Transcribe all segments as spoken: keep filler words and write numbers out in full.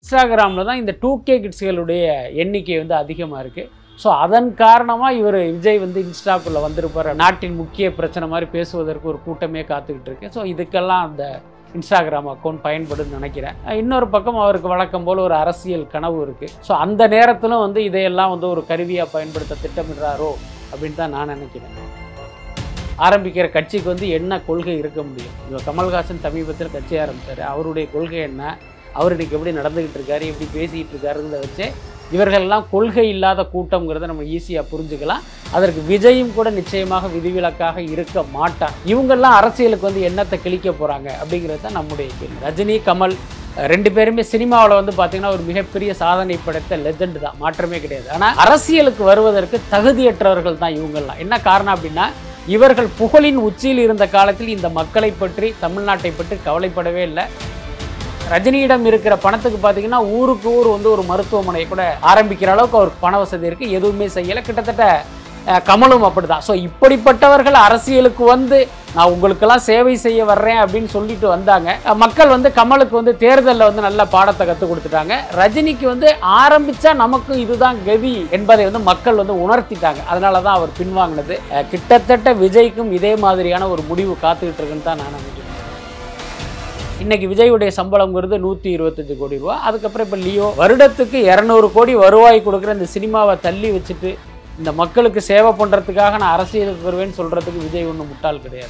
இன்ஸ்டாகிராமில் தான் இந்த டூ கே கிட்ஸ்களுடைய எண்ணிக்கை வந்து அதிகமாக இருக்குது. ஸோ அதன் காரணமாக இவர் விஜய் வந்து இன்ஸ்டாக்குள்ளே வந்திருப்பார். நாட்டின் முக்கிய பிரச்சனை மாதிரி பேசுவதற்கு ஒரு கூட்டமே காத்துக்கிட்டு இருக்கு. ஸோ இதுக்கெல்லாம் அந்த இன்ஸ்டாகிராம் அக்கௌண்ட் பயன்படுன்னு நினைக்கிறேன். இன்னொரு பக்கம் அவருக்கு வழக்கம் போல் ஒரு அரசியல் கனவு இருக்குது. ஸோ அந்த நேரத்திலும் வந்து இதையெல்லாம் வந்து ஒரு கருவியாக பயன்படுத்த திட்டமிடுறாரோ அப்படின்னு தான் நான் நினைக்கிறேன். ஆரம்பிக்கிற கட்சிக்கு வந்து என்ன கொள்கை இருக்க முடியும்? இப்போ கமல்ஹாசன் சமீபத்தில் கட்சி ஆரம்பித்தார். அவருடைய கொள்கை என்ன, அவர் இன்றைக்கி எப்படி நடந்துக்கிட்டு இருக்காரு, எப்படி பேசிக்கிட்டு இருக்காருங்கிறத வச்சு இவர்களெல்லாம் கொள்கை இல்லாத கூட்டங்கிறத நம்ம ஈஸியாக புரிஞ்சுக்கலாம். அதற்கு விஜயும் கூட நிச்சயமாக விதிவிலக்காக இருக்க மாட்டார். இவங்கெல்லாம் அரசியலுக்கு வந்து என்னத்தை கிழிக்க போகிறாங்க அப்படிங்கிறது தான் நம்முடைய கேள்வி. ரஜினி, கமல் ரெண்டு பேருமே சினிமாவில் வந்து பார்த்திங்கன்னா ஒரு மிகப்பெரிய சாதனை படைத்த லெஜெண்ட் தான், மாற்றமே கிடையாது. ஆனால் அரசியலுக்கு வருவதற்கு தகுதியற்றவர்கள் தான் இவங்கெல்லாம். என்ன காரணம் அப்படின்னா, இவர்கள் புகழின் உச்சியில் இருந்த காலத்தில் இந்த மக்களை பற்றி, தமிழ்நாட்டை பற்றி கவலைப்படவே இல்லை. ரஜினியிடம் இருக்கிற பணத்துக்கு பார்த்தீங்கன்னா ஊருக்கு ஊர் வந்து ஒரு மருத்துவமனை கூட ஆரம்பிக்கிற அளவுக்கு அவருக்கு பண வசதி இருக்குது, எதுவுமே செய்யலை. கிட்டத்தட்ட கமலும் அப்படி தான். ஸோ இப்படிப்பட்டவர்கள் அரசியலுக்கு வந்து நான் உங்களுக்கெல்லாம் சேவை செய்ய வர்றேன் அப்படின்னு சொல்லிட்டு வந்தாங்க. மக்கள் வந்து கமலுக்கு வந்து தேர்தலில் வந்து நல்ல பாடத்தை கற்றுக் கொடுத்துட்டாங்க. ரஜினிக்கு வந்து ஆரம்பித்தா நமக்கு இதுதான் கதி என்பதை வந்து மக்கள் வந்து உணர்த்திட்டாங்க. அதனால தான் அவர் பின்வாங்கினது. கிட்டத்தட்ட விஜய்க்கும் இதே மாதிரியான ஒரு முடிவு காத்துக்கிட்டு இருக்குன்னு தான் நான் நினைக்கிறேன். இன்னைக்கு விஜயுடைய சம்பளம்ங்கிறது நூற்றி இருபத்தஞ்சு கோடி ரூபா. அதுக்கப்புறம் இப்போ லியோ வருடத்துக்கு இரநூறு கோடி வருவாய் கொடுக்குற இந்த சினிமாவை தள்ளி வச்சுட்டு இந்த மக்களுக்கு சேவை பண்ணுறதுக்காக நான் அரசியலுக்கு வருவேன்னு சொல்கிறதுக்கு விஜய் ஒன்றும் முட்டாள் கிடையாது.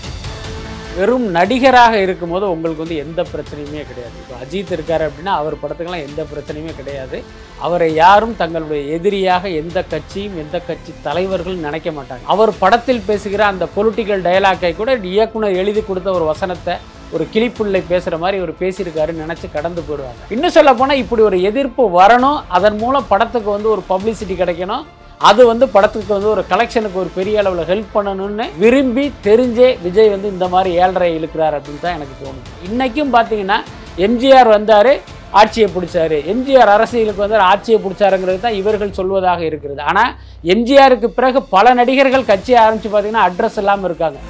வெறும் நடிகராக இருக்கும்போது உங்களுக்கு வந்து எந்த பிரச்சனையுமே கிடையாது. இப்போ அஜித் இருக்கார் அப்படின்னா அவர் படத்துக்கெல்லாம் எந்த பிரச்சனையுமே கிடையாது. அவரை யாரும் தங்களுடைய எதிரியாக எந்த கட்சியும் எந்த கட்சி தலைவர்களும் நினைக்க மாட்டாங்க. அவர் படத்தில் பேசுகிற அந்த பொலிட்டிக்கல் டயலாக்கை கூட இயக்குனர் எழுதி கொடுத்த ஒரு வசனத்தை ஒரு கிளிப்புள்ளை பேசுகிற மாதிரி ஒரு பேசியிருக்காருன்னு நினச்சி கடந்து போயிடுவாங்க. இன்னும் சொல்ல போனால் இப்படி ஒரு எதிர்ப்பு வரணும், அதன் மூலம் படத்துக்கு வந்து ஒரு பப்ளிசிட்டி கிடைக்கணும், அது வந்து படத்துக்கு வந்து ஒரு கலெக்ஷனுக்கு ஒரு பெரிய அளவில் ஹெல்ப் பண்ணணும்னு விரும்பி தெரிஞ்சே விஜய் வந்து இந்த மாதிரி ஏழரை இழுக்கிறார் அப்படின்னு தான் எனக்கு தோணுது. இன்றைக்கும் பார்த்தீங்கன்னா எம்ஜிஆர் வந்தார், ஆட்சியை பிடிச்சாரு, எம்ஜிஆர் அரசியலுக்கு வந்து ஆட்சியை பிடிச்சாருங்கிறது தான் இவர்கள் சொல்வதாக இருக்கிறது. ஆனால் எம்ஜிஆருக்கு பிறகு பல நடிகர்கள் கட்சி ஆரம்பித்து பார்த்தீங்கன்னா அட்ரஸ் இல்லாமல் இருக்காங்க.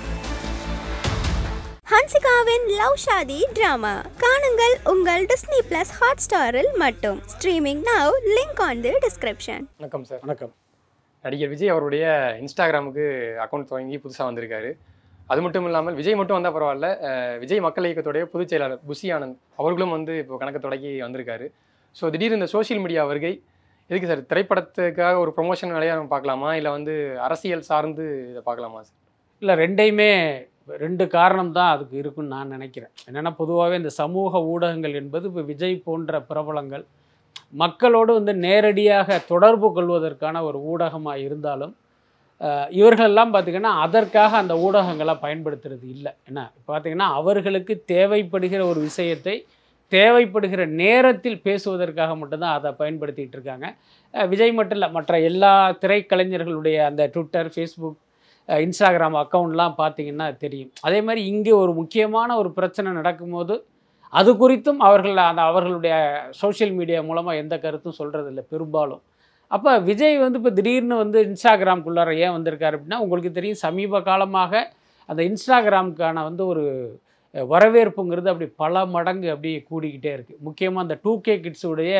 ஹன்சிகாவின் லவ் ஷாதி டிராமா காணுங்கள் உங்கள் டிஸ்னி பிளஸ் ஹாட் ஸ்டாரில் மட்டும். Streaming now. Link on the description. வணக்கம் சார். வணக்கம். நடிகர் விஜய் அவருடைய இன்ஸ்டாகிராமுக்கு அக்கௌண்ட் துவங்கி புதுசாக வந்திருக்காரு. அது மட்டும் இல்லாமல் விஜய் மட்டும் வந்தால் பரவாயில்ல, விஜய் மக்கள் இயக்கத்துடைய பொதுச் செயலாளர் புசி ஆனந்த் அவர்களும் வந்து இப்போ கணக்கு தொடங்கி வந்திருக்காரு. ஸோ திடீர்னு இந்த சோஷியல் மீடியா வருகை எதுக்கு சார்? திரைப்படத்துக்காக ஒரு ப்ரொமோஷன் வேலையாக நம்ம பார்க்கலாமா, இல்லை வந்து அரசியல் சார்ந்து இதை பார்க்கலாமா சார்? இல்லை, ரெண்டையுமே ரெண்டு காரணம் தான் அதுக்கு இருக்குன்னு நான் நினைக்கிறேன். என்னென்னா, பொதுவாகவே இந்த சமூக ஊடகங்கள் என்பது இப்போ விஜய் போன்ற பிரபலங்கள் மக்களோடு வந்து நேரடியாக தொடர்பு கொள்வதற்கான ஒரு ஊடகமாக இருந்தாலும் இவர்களெல்லாம் பார்த்திங்கன்னா அதற்காக அந்த ஊடகங்களை பயன்படுத்துறது இல்லை. என்ன பார்த்திங்கன்னா, அவர்களுக்கு தேவைப்படுகிற ஒரு விஷயத்தை தேவைப்படுகிற நேரத்தில் பேசுவதற்காக மட்டும்தான் அதை பயன்படுத்திகிட்டு இருக்காங்க. விஜய் மட்டும் இல்லை, மற்ற எல்லா திரைக்கலைஞர்களுடைய அந்த ட்விட்டர், ஃபேஸ்புக், இன்ஸ்டாகிராம் அக்கௌண்ட்லாம் பார்த்திங்கன்னா தெரியும். அதே மாதிரி இங்கே ஒரு முக்கியமான ஒரு பிரச்சனை நடக்கும்போது அது குறித்தும் அவர்கள் அந்த அவர்களுடைய சோஷியல் மீடியா மூலமாக எந்த கருத்தும் சொல்கிறதில்ல பெரும்பாலும். அப்போ விஜய் வந்து இப்போ திடீர்னு வந்து இன்ஸ்டாகிராம்குள்ளார ஏன் வந்திருக்காரு அப்படின்னா, உங்களுக்கு தெரியும் சமீப காலமாக அந்த இன்ஸ்டாகிராமுக்கான வந்து ஒரு வரவேற்புங்கிறது அப்படி பல மடங்கு அப்படி கூடிக்கிட்டே இருக்குது. முக்கியமாக அந்த டூ கே கிட்ஸுடைய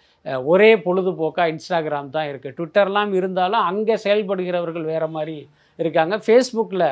ஒரே பொழுதுபோக்காக இன்ஸ்டாகிராம் தான் இருக்குது. ட்விட்டர்லாம் இருந்தாலும் அங்கே செயல்படுகிறவர்கள் வேறு மாதிரி இருக்காங்க, ஃபேஸ்புக்கில்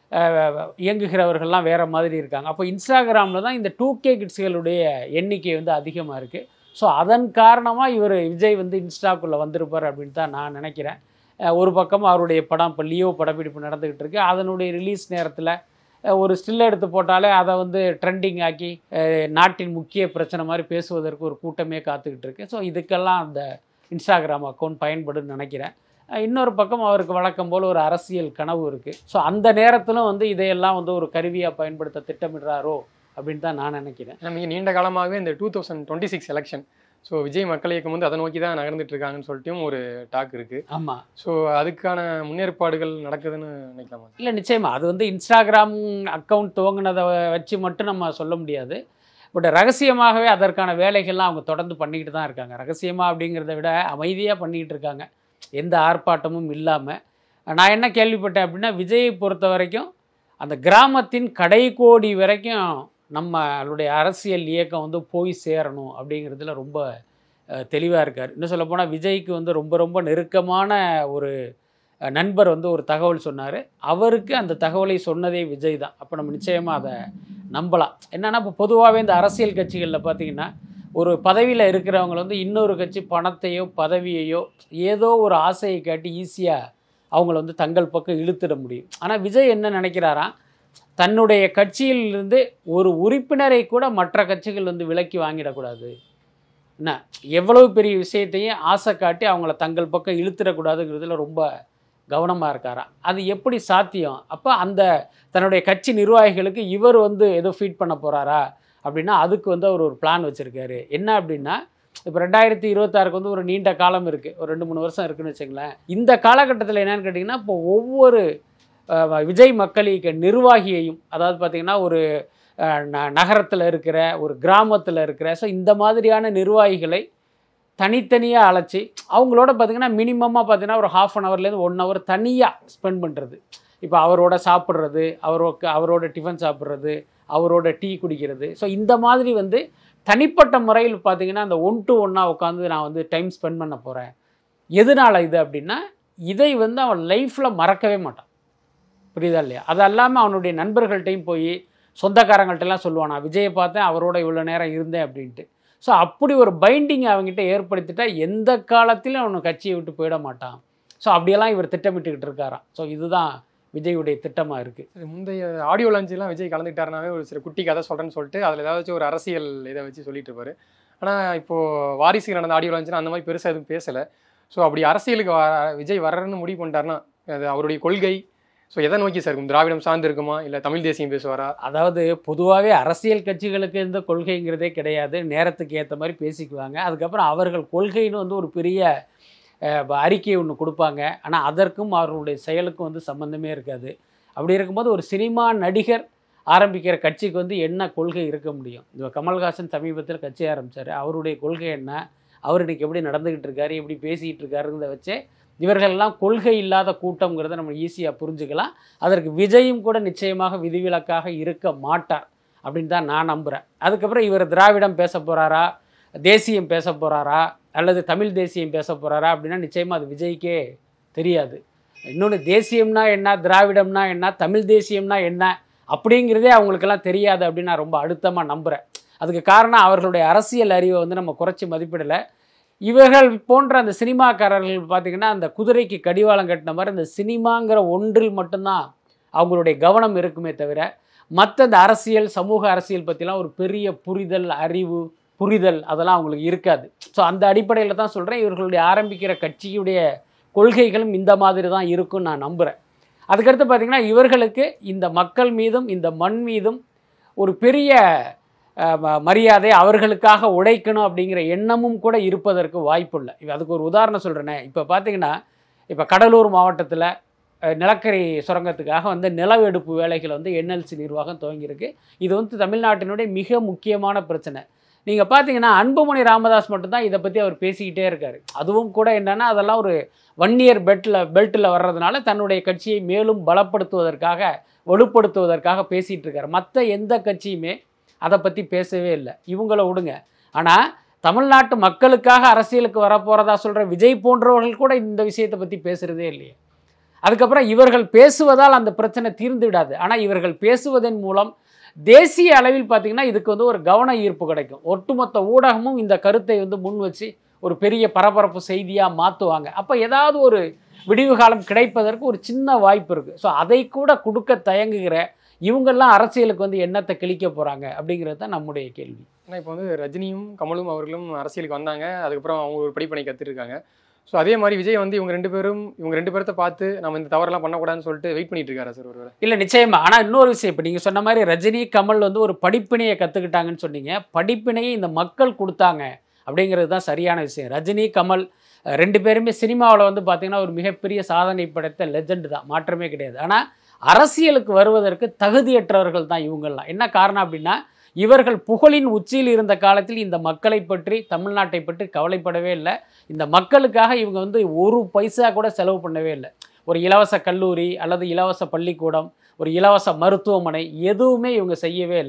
இயங்குகிறவர்கள்லாம் வேறு மாதிரி இருக்காங்க. அப்போ இன்ஸ்டாகிராமில் தான் இந்த டூ கே கிட்ஸ்களுடைய எண்ணிக்கை வந்து அதிகமாக இருக்குது. ஸோ அதன் காரணமாக இவர் விஜய் வந்து இன்ஸ்டாக்குள்ளே வந்திருப்பார் அப்படின்னு தான் நான் நினைக்கிறேன். ஒரு பக்கம் அவருடைய படம் இப்போ லியோ படப்பிடிப்பு நடந்துக்கிட்டு இருக்குது. அதனுடைய ரிலீஸ் நேரத்தில் ஒரு ஸ்டில் எடுத்து போட்டாலே அதை வந்து ட்ரெண்டிங் ஆக்கி நாட்டின் முக்கிய பிரச்சனை மாதிரி பேசுவதற்கு ஒரு கூட்டமே காத்துக்கிட்டு இருக்கு. ஸோ இதுக்கெல்லாம் அந்த இன்ஸ்டாகிராம் அக்கௌண்ட் பயன்படுன்னு நினைக்கிறேன். இன்னொரு பக்கம் அவருக்கு வழக்கம் போல் ஒரு அரசியல் கனவு இருக்குது. ஸோ அந்த நேரத்திலும் வந்து இதையெல்லாம் வந்து ஒரு கருவியாக பயன்படுத்த திட்டமிடுறாரோ அப்படின்னு தான் நான் நினைக்கிறேன். நம்ம நீண்ட காலமாகவே இந்த two thousand twenty six election so Vijay மக்கள் இயக்கம் வந்து அதை நோக்கி தான் நகர்ந்துட்டு இருக்காங்கன்னு சொல்லிட்டும் ஒரு டாக் இருக்குது. ஆமாம். ஸோ அதுக்கான முன்னேற்பாடுகள் நடக்குதுன்னு நினைக்கலாமா? இல்லை, நிச்சயமாக அது வந்து இன்ஸ்டாகிராம் அக்கௌண்ட் துவங்கினதை வச்சு மட்டும் நம்ம சொல்ல முடியாது. பட் ரகசியமாகவே அதற்கான வேலைகள்லாம் அவங்க தொடர்ந்து பண்ணிக்கிட்டு தான் இருக்காங்க. ரகசியமாக அப்படிங்கிறத விட அமைதியாக பண்ணிக்கிட்டு இருக்காங்க, எந்த ஆர்ப்பாட்டமும் இல்லாமல். நான் என்ன கேள்விப்பட்டேன் அப்படின்னா, விஜயை பொறுத்த வரைக்கும் அந்த கிராமத்தின் கடைக்கோடி வரைக்கும் நம்மளுடைய அரசியல் இயக்கம் வந்து போய் சேரணும் அப்படிங்கிறதுல ரொம்ப தெளிவாக இருக்கார். இன்னும் சொல்லப்போனால் விஜய்க்கு வந்து ரொம்ப ரொம்ப நெருக்கமான ஒரு நண்பர் வந்து ஒரு தகவல் சொன்னார். அவருக்கு அந்த தகவலை சொன்னதே விஜய் தான். அப்போ நம்ம நிச்சயமாக அதை நம்பலாம். என்னென்னா இப்போ பொதுவாகவே இந்த அரசியல் கட்சிகளில் பார்த்திங்கன்னா ஒரு பதவியில் இருக்கிறவங்க வந்து இன்னொரு கட்சி பணத்தையோ பதவியையோ ஏதோ ஒரு ஆசையை காட்டி ஈஸியாக அவங்கள வந்து தங்கள் பக்கம் இழுத்துட முடியும். ஆனால் விஜய் என்ன நினைக்கிறாராம், தன்னுடைய கட்சியிலிருந்து ஒரு உறுப்பினரை கூட மற்ற கட்சிகள் வந்து விலக்கி வாங்கிடக்கூடாது. என்ன எவ்வளவு பெரிய விஷயத்தையும் ஆசை காட்டி அவங்கள தங்கள் பக்கம் இழுத்துடக்கூடாதுங்கிறதுல ரொம்ப கவனமாக இருக்காராம். அது எப்படி சாத்தியம்? அப்போ அந்த தன்னுடைய கட்சி நிர்வாகிகளுக்கு இவர் வந்து ஏதோ ஃபீட் பண்ண போகிறாரா அப்படின்னா அதுக்கு வந்து அவர் ஒரு பிளான் வச்சுருக்காரு. என்ன அப்படின்னா இப்போ ரெண்டாயிரத்தி இருபத்தாறுக்கு வந்து ஒரு நீண்ட காலம் இருக்குது, ஒரு ரெண்டு மூணு வருஷம் இருக்குதுன்னு வச்சுங்களேன். இந்த காலகட்டத்தில் என்னென்னு கேட்டிங்கன்னா இப்போ ஒவ்வொரு விஜய் மக்கள் இயக்க நிர்வாகியையும், அதாவது பார்த்திங்கன்னா ஒரு ந நகரத்தில் இருக்கிற ஒரு கிராமத்தில் இருக்கிற ஸோ இந்த மாதிரியான நிர்வாகிகளை தனித்தனியாக அழைச்சி அவங்களோட பார்த்திங்கன்னா மினிமமாக பார்த்திங்கன்னா ஒரு ஹாஃப் அன் ஹவர்லேருந்து ஒன் ஹவர் தனியாக ஸ்பெண்ட் பண்ணுறது. இப்போ அவரோட சாப்பிட்றது, அவரோட அவரோட டிஃபன் சாப்பிட்றது, அவரோட டீ குடிக்கிறது. ஸோ இந்த மாதிரி வந்து தனிப்பட்ட முறையில் பார்த்திங்கன்னா அந்த ஒன் டு ஒன்னாக உட்காந்து நான் வந்து டைம் ஸ்பெண்ட் பண்ண போகிறேன். எதனால் இது அப்படின்னா இதை வந்து அவன் லைஃப்பில் மறக்கவே மாட்டான். புரியுதா இல்லையா? அது இல்லாமல் அவனுடைய நண்பர்கள்ட்டையும் போய் சொந்தக்காரங்கள்ட்டெல்லாம் சொல்லுவான், நான் விஜயை பார்த்தேன், அவரோட இவ்வளோ நேரம் இருந்தேன் அப்படின்ட்டு. ஸோ அப்படி ஒரு பைண்டிங் அவங்ககிட்ட ஏற்படுத்திட்டா எந்த காலத்திலும் அவனை கட்சியை விட்டு போயிட மாட்டான். ஸோ அப்படியெல்லாம் இவர் திட்டமிட்டுக்கிட்டு இருக்காராம். ஸோ இதுதான் விஜயுடைய திட்டமாக இருக்குது. முந்தைய ஆடியோ லான்ச்செலாம் விஜய் கலந்துக்கிட்டாருனாவே ஒரு சில குட்டி கதை சொல்கிறேன்னு சொல்லிட்டு அதில் ஏதாச்சும் ஒரு அரசியல் இதை வச்சு சொல்லிட்டு இருப்பார். ஆனால் இப்போது வாரிசுக்கு நடந்த ஆடியோ லான்ச்சுனா அந்த மாதிரி பெருசாக எதுவும் பேசலை. ஸோ அப்படி அரசியலுக்கு விஜய் வர்றன்னு முடிவு பண்ணிட்டாருன்னா அது அவருடைய கொள்கை ஸோ எதை நோக்கி சார் இருக்கும்? திராவிடம் சார்ந்து இருக்குமா இல்லை தமிழ் தேசியம் பேசுவாரா? அதாவது பொதுவாகவே அரசியல் கட்சிகளுக்கு இந்த கொள்கைங்கிறதே கிடையாது. நேரத்துக்கு ஏற்ற மாதிரி பேசிக்குவாங்க. அதுக்கப்புறம் அவர்கள் கொள்கைன்னு வந்து ஒரு பெரிய அறிக்கை ஒன்று கொடுப்பாங்க. ஆனால் அதற்கும் அவர்களுடைய செயலுக்கும் வந்து சம்மந்தமே இருக்காது. அப்படி இருக்கும்போது ஒரு சினிமா நடிகர் ஆரம்பிக்கிற கட்சிக்கு வந்து என்ன கொள்கை இருக்க முடியும்? இப்போ கமல்ஹாசன் சமீபத்தில் கட்சி ஆரம்பித்தார். அவருடைய கொள்கை என்ன, அவர் இன்றைக்கி எப்படி நடந்துக்கிட்டு இருக்காரு, எப்படி பேசிக்கிட்டு இருக்காருங்கிறத வச்சே இவர்களெல்லாம் கொள்கை இல்லாத கூட்டங்கிறத நம்ம ஈஸியாக புரிஞ்சுக்கலாம். அதற்கு விஜயும் கூட நிச்சயமாக விதிவிலக்காக இருக்க மாட்டார் அப்படின்னு தான் நான் நம்புகிறேன். அதுக்கப்புறம் இவர் திராவிடம் பேச போகிறாரா, தேசியம் பேச போகிறாரா, அல்லது தமிழ் தேசியம் பேச போகிறாரா அப்படின்னா நிச்சயமாக அது விஜய்க்கே தெரியாது. இன்னொன்று தேசியம்னா என்ன, திராவிடம்னா என்ன, தமிழ் தேசியம்னா என்ன அப்படிங்கிறதே அவங்களுக்கெல்லாம் தெரியாது அப்படின்னு நான் ரொம்ப அழுத்தமாக நம்புகிறேன். அதுக்கு காரணம் அவர்களுடைய அரசியல் அறிவை வந்து நம்ம குறைச்சி மதிப்பிடலை. இவர்கள் போன்ற அந்த சினிமாக்காரர்கள் பார்த்திங்கன்னா அந்த குதிரைக்கு கடிவாளம் கட்டின மாதிரி அந்த சினிமாங்கிற ஒன்றில் மட்டும்தான் அவங்களுடைய கவனம் இருக்குமே தவிர மற்ற இந்த அரசியல் சமூக அரசியல் பற்றிலாம் ஒரு பெரிய புரிதல், அறிவு, புரிதல் அதெல்லாம் அவங்களுக்கு இருக்காது. ஸோ அந்த அடிப்படையில் தான் சொல்கிறேன், இவர்களுடைய ஆரம்பிக்கிற கட்சியுடைய கொள்கைகளும் இந்த மாதிரி தான் இருக்குன்னு நான் நம்புகிறேன். அதுக்கடுத்து பார்த்திங்கன்னா இவர்களுக்கு இந்த மக்கள் மீதும் இந்த மண் மீதும் ஒரு பெரிய மரியாதை, அவர்களுக்காக உழைக்கணும் அப்படிங்கிற எண்ணமும் கூட இருப்பதற்கு வாய்ப்பு இல்லை. இப்போ அதுக்கு ஒரு உதாரணம் சொல்கிறேனே, இப்போ பார்த்திங்கன்னா இப்போ கடலூர் மாவட்டத்தில் நிலக்கரி சுரங்கத்துக்காக வந்து நிலவெடுப்பு வேலைகள் வந்து என்எல்சி நிர்வாகம் துவங்கியிருக்கு. இது வந்து தமிழ்நாட்டினுடைய மிக முக்கியமான பிரச்சனை. நீங்கள் பார்த்தீங்கன்னா அன்புமணி ராமதாஸ் மட்டும்தான் இதை பற்றி அவர் பேசிக்கிட்டே இருக்கார். அதுவும் கூட என்னென்னா அதெல்லாம் ஒரு ஒன் இயர் பெட்டில் பெல்ட்டில் வர்றதுனால தன்னுடைய கட்சியை மேலும் பலப்படுத்துவதற்காக வலுப்படுத்துவதற்காக பேசிகிட்டு இருக்கார். மற்ற எந்த கட்சியுமே அதை பற்றி பேசவே இல்லை. இவங்கள விடுங்க. ஆனால் தமிழ்நாட்டு மக்களுக்காக அரசியலுக்கு வரப்போகிறதா சொல்கிற விஜய் போன்றவர்கள் கூட இந்த விஷயத்தை பற்றி பேசுகிறதே இல்லையே. அதுக்கப்புறம் இவர்கள் பேசுவதால் அந்த பிரச்சனை தீர்ந்து விடாது. ஆனால் இவர்கள் பேசுவதன் மூலம் தேசிய அளவில் பார்த்திங்கன்னா இதுக்கு வந்து ஒரு கவன ஈர்ப்பு கிடைக்கும். ஒட்டுமொத்த ஊடகமும் இந்த கருத்தை வந்து முன் வச்சு ஒரு பெரிய பரபரப்பு செய்தியாக மாற்றுவாங்க. அப்போ ஏதாவது ஒரு விடிவு காலம் கிடைப்பதற்கு ஒரு சின்ன வாய்ப்பு இருக்குது. ஸோ அதை கூட கொடுக்க தயங்குகிற இவங்கெல்லாம் அரசியலுக்கு வந்து என்னத்தை கிழிக்க போகிறாங்க அப்படிங்கிறது தான் நம்முடைய கேள்வி. ஏன்னா இப்போ வந்து ரஜினியும் கமலும் அவர்களும் அரசியலுக்கு வந்தாங்க, அதுக்கப்புறம் அவங்க ஒரு படிப்பணி கற்றுருக்காங்க. ஸோ அதே மாதிரி விஜய் வந்து இவங்க ரெண்டு பேரும் இவங்க ரெண்டு பேர்த்த பார்த்து நம்ம இந்த தவறெல்லாம் பண்ணக்கூடாதுன்னு சொல்லிட்டு வெயிட் பண்ணிட்டு இருக்காரு சார் ஒரு? இல்லை நிச்சயமா. ஆனால் இன்னொரு விஷயம், இப்போ நீங்கள் சொன்ன மாதிரி ரஜினி கமல் வந்து ஒரு படிப்பினையை கற்றுக்கிட்டாங்கன்னு சொன்னீங்க. படிப்பினையை இந்த மக்கள் கொடுத்தாங்க அப்படிங்கிறது தான் சரியான விஷயம். ரஜினி கமல் ரெண்டு பேருமே சினிமாவில் வந்து பார்த்திங்கன்னா ஒரு மிகப்பெரிய சாதனை படைத்த லெஜெண்டு தான், மாற்றமே கிடையாது. ஆனால் அரசியலுக்கு வருவதற்கு தகுதியற்றவர்கள் தான் இவங்கள்லாம். என்ன காரணம் அப்படின்னா இவர்கள் புகழின் உச்சியில் இருந்த காலத்தில் இந்த மக்களை பற்றி தமிழ்நாட்டை பற்றி கவலைப்படவே இல்லை. இந்த மக்களுக்காக இவங்க வந்து ஒரு பைசா கூட செலவு பண்ணவே இல்லை. ஒரு இலவச கல்லூரி அல்லது இலவச பள்ளிக்கூடம், ஒரு இலவச மருத்துவமனை எதுவுமே இவங்க செய்யவே இல்லை.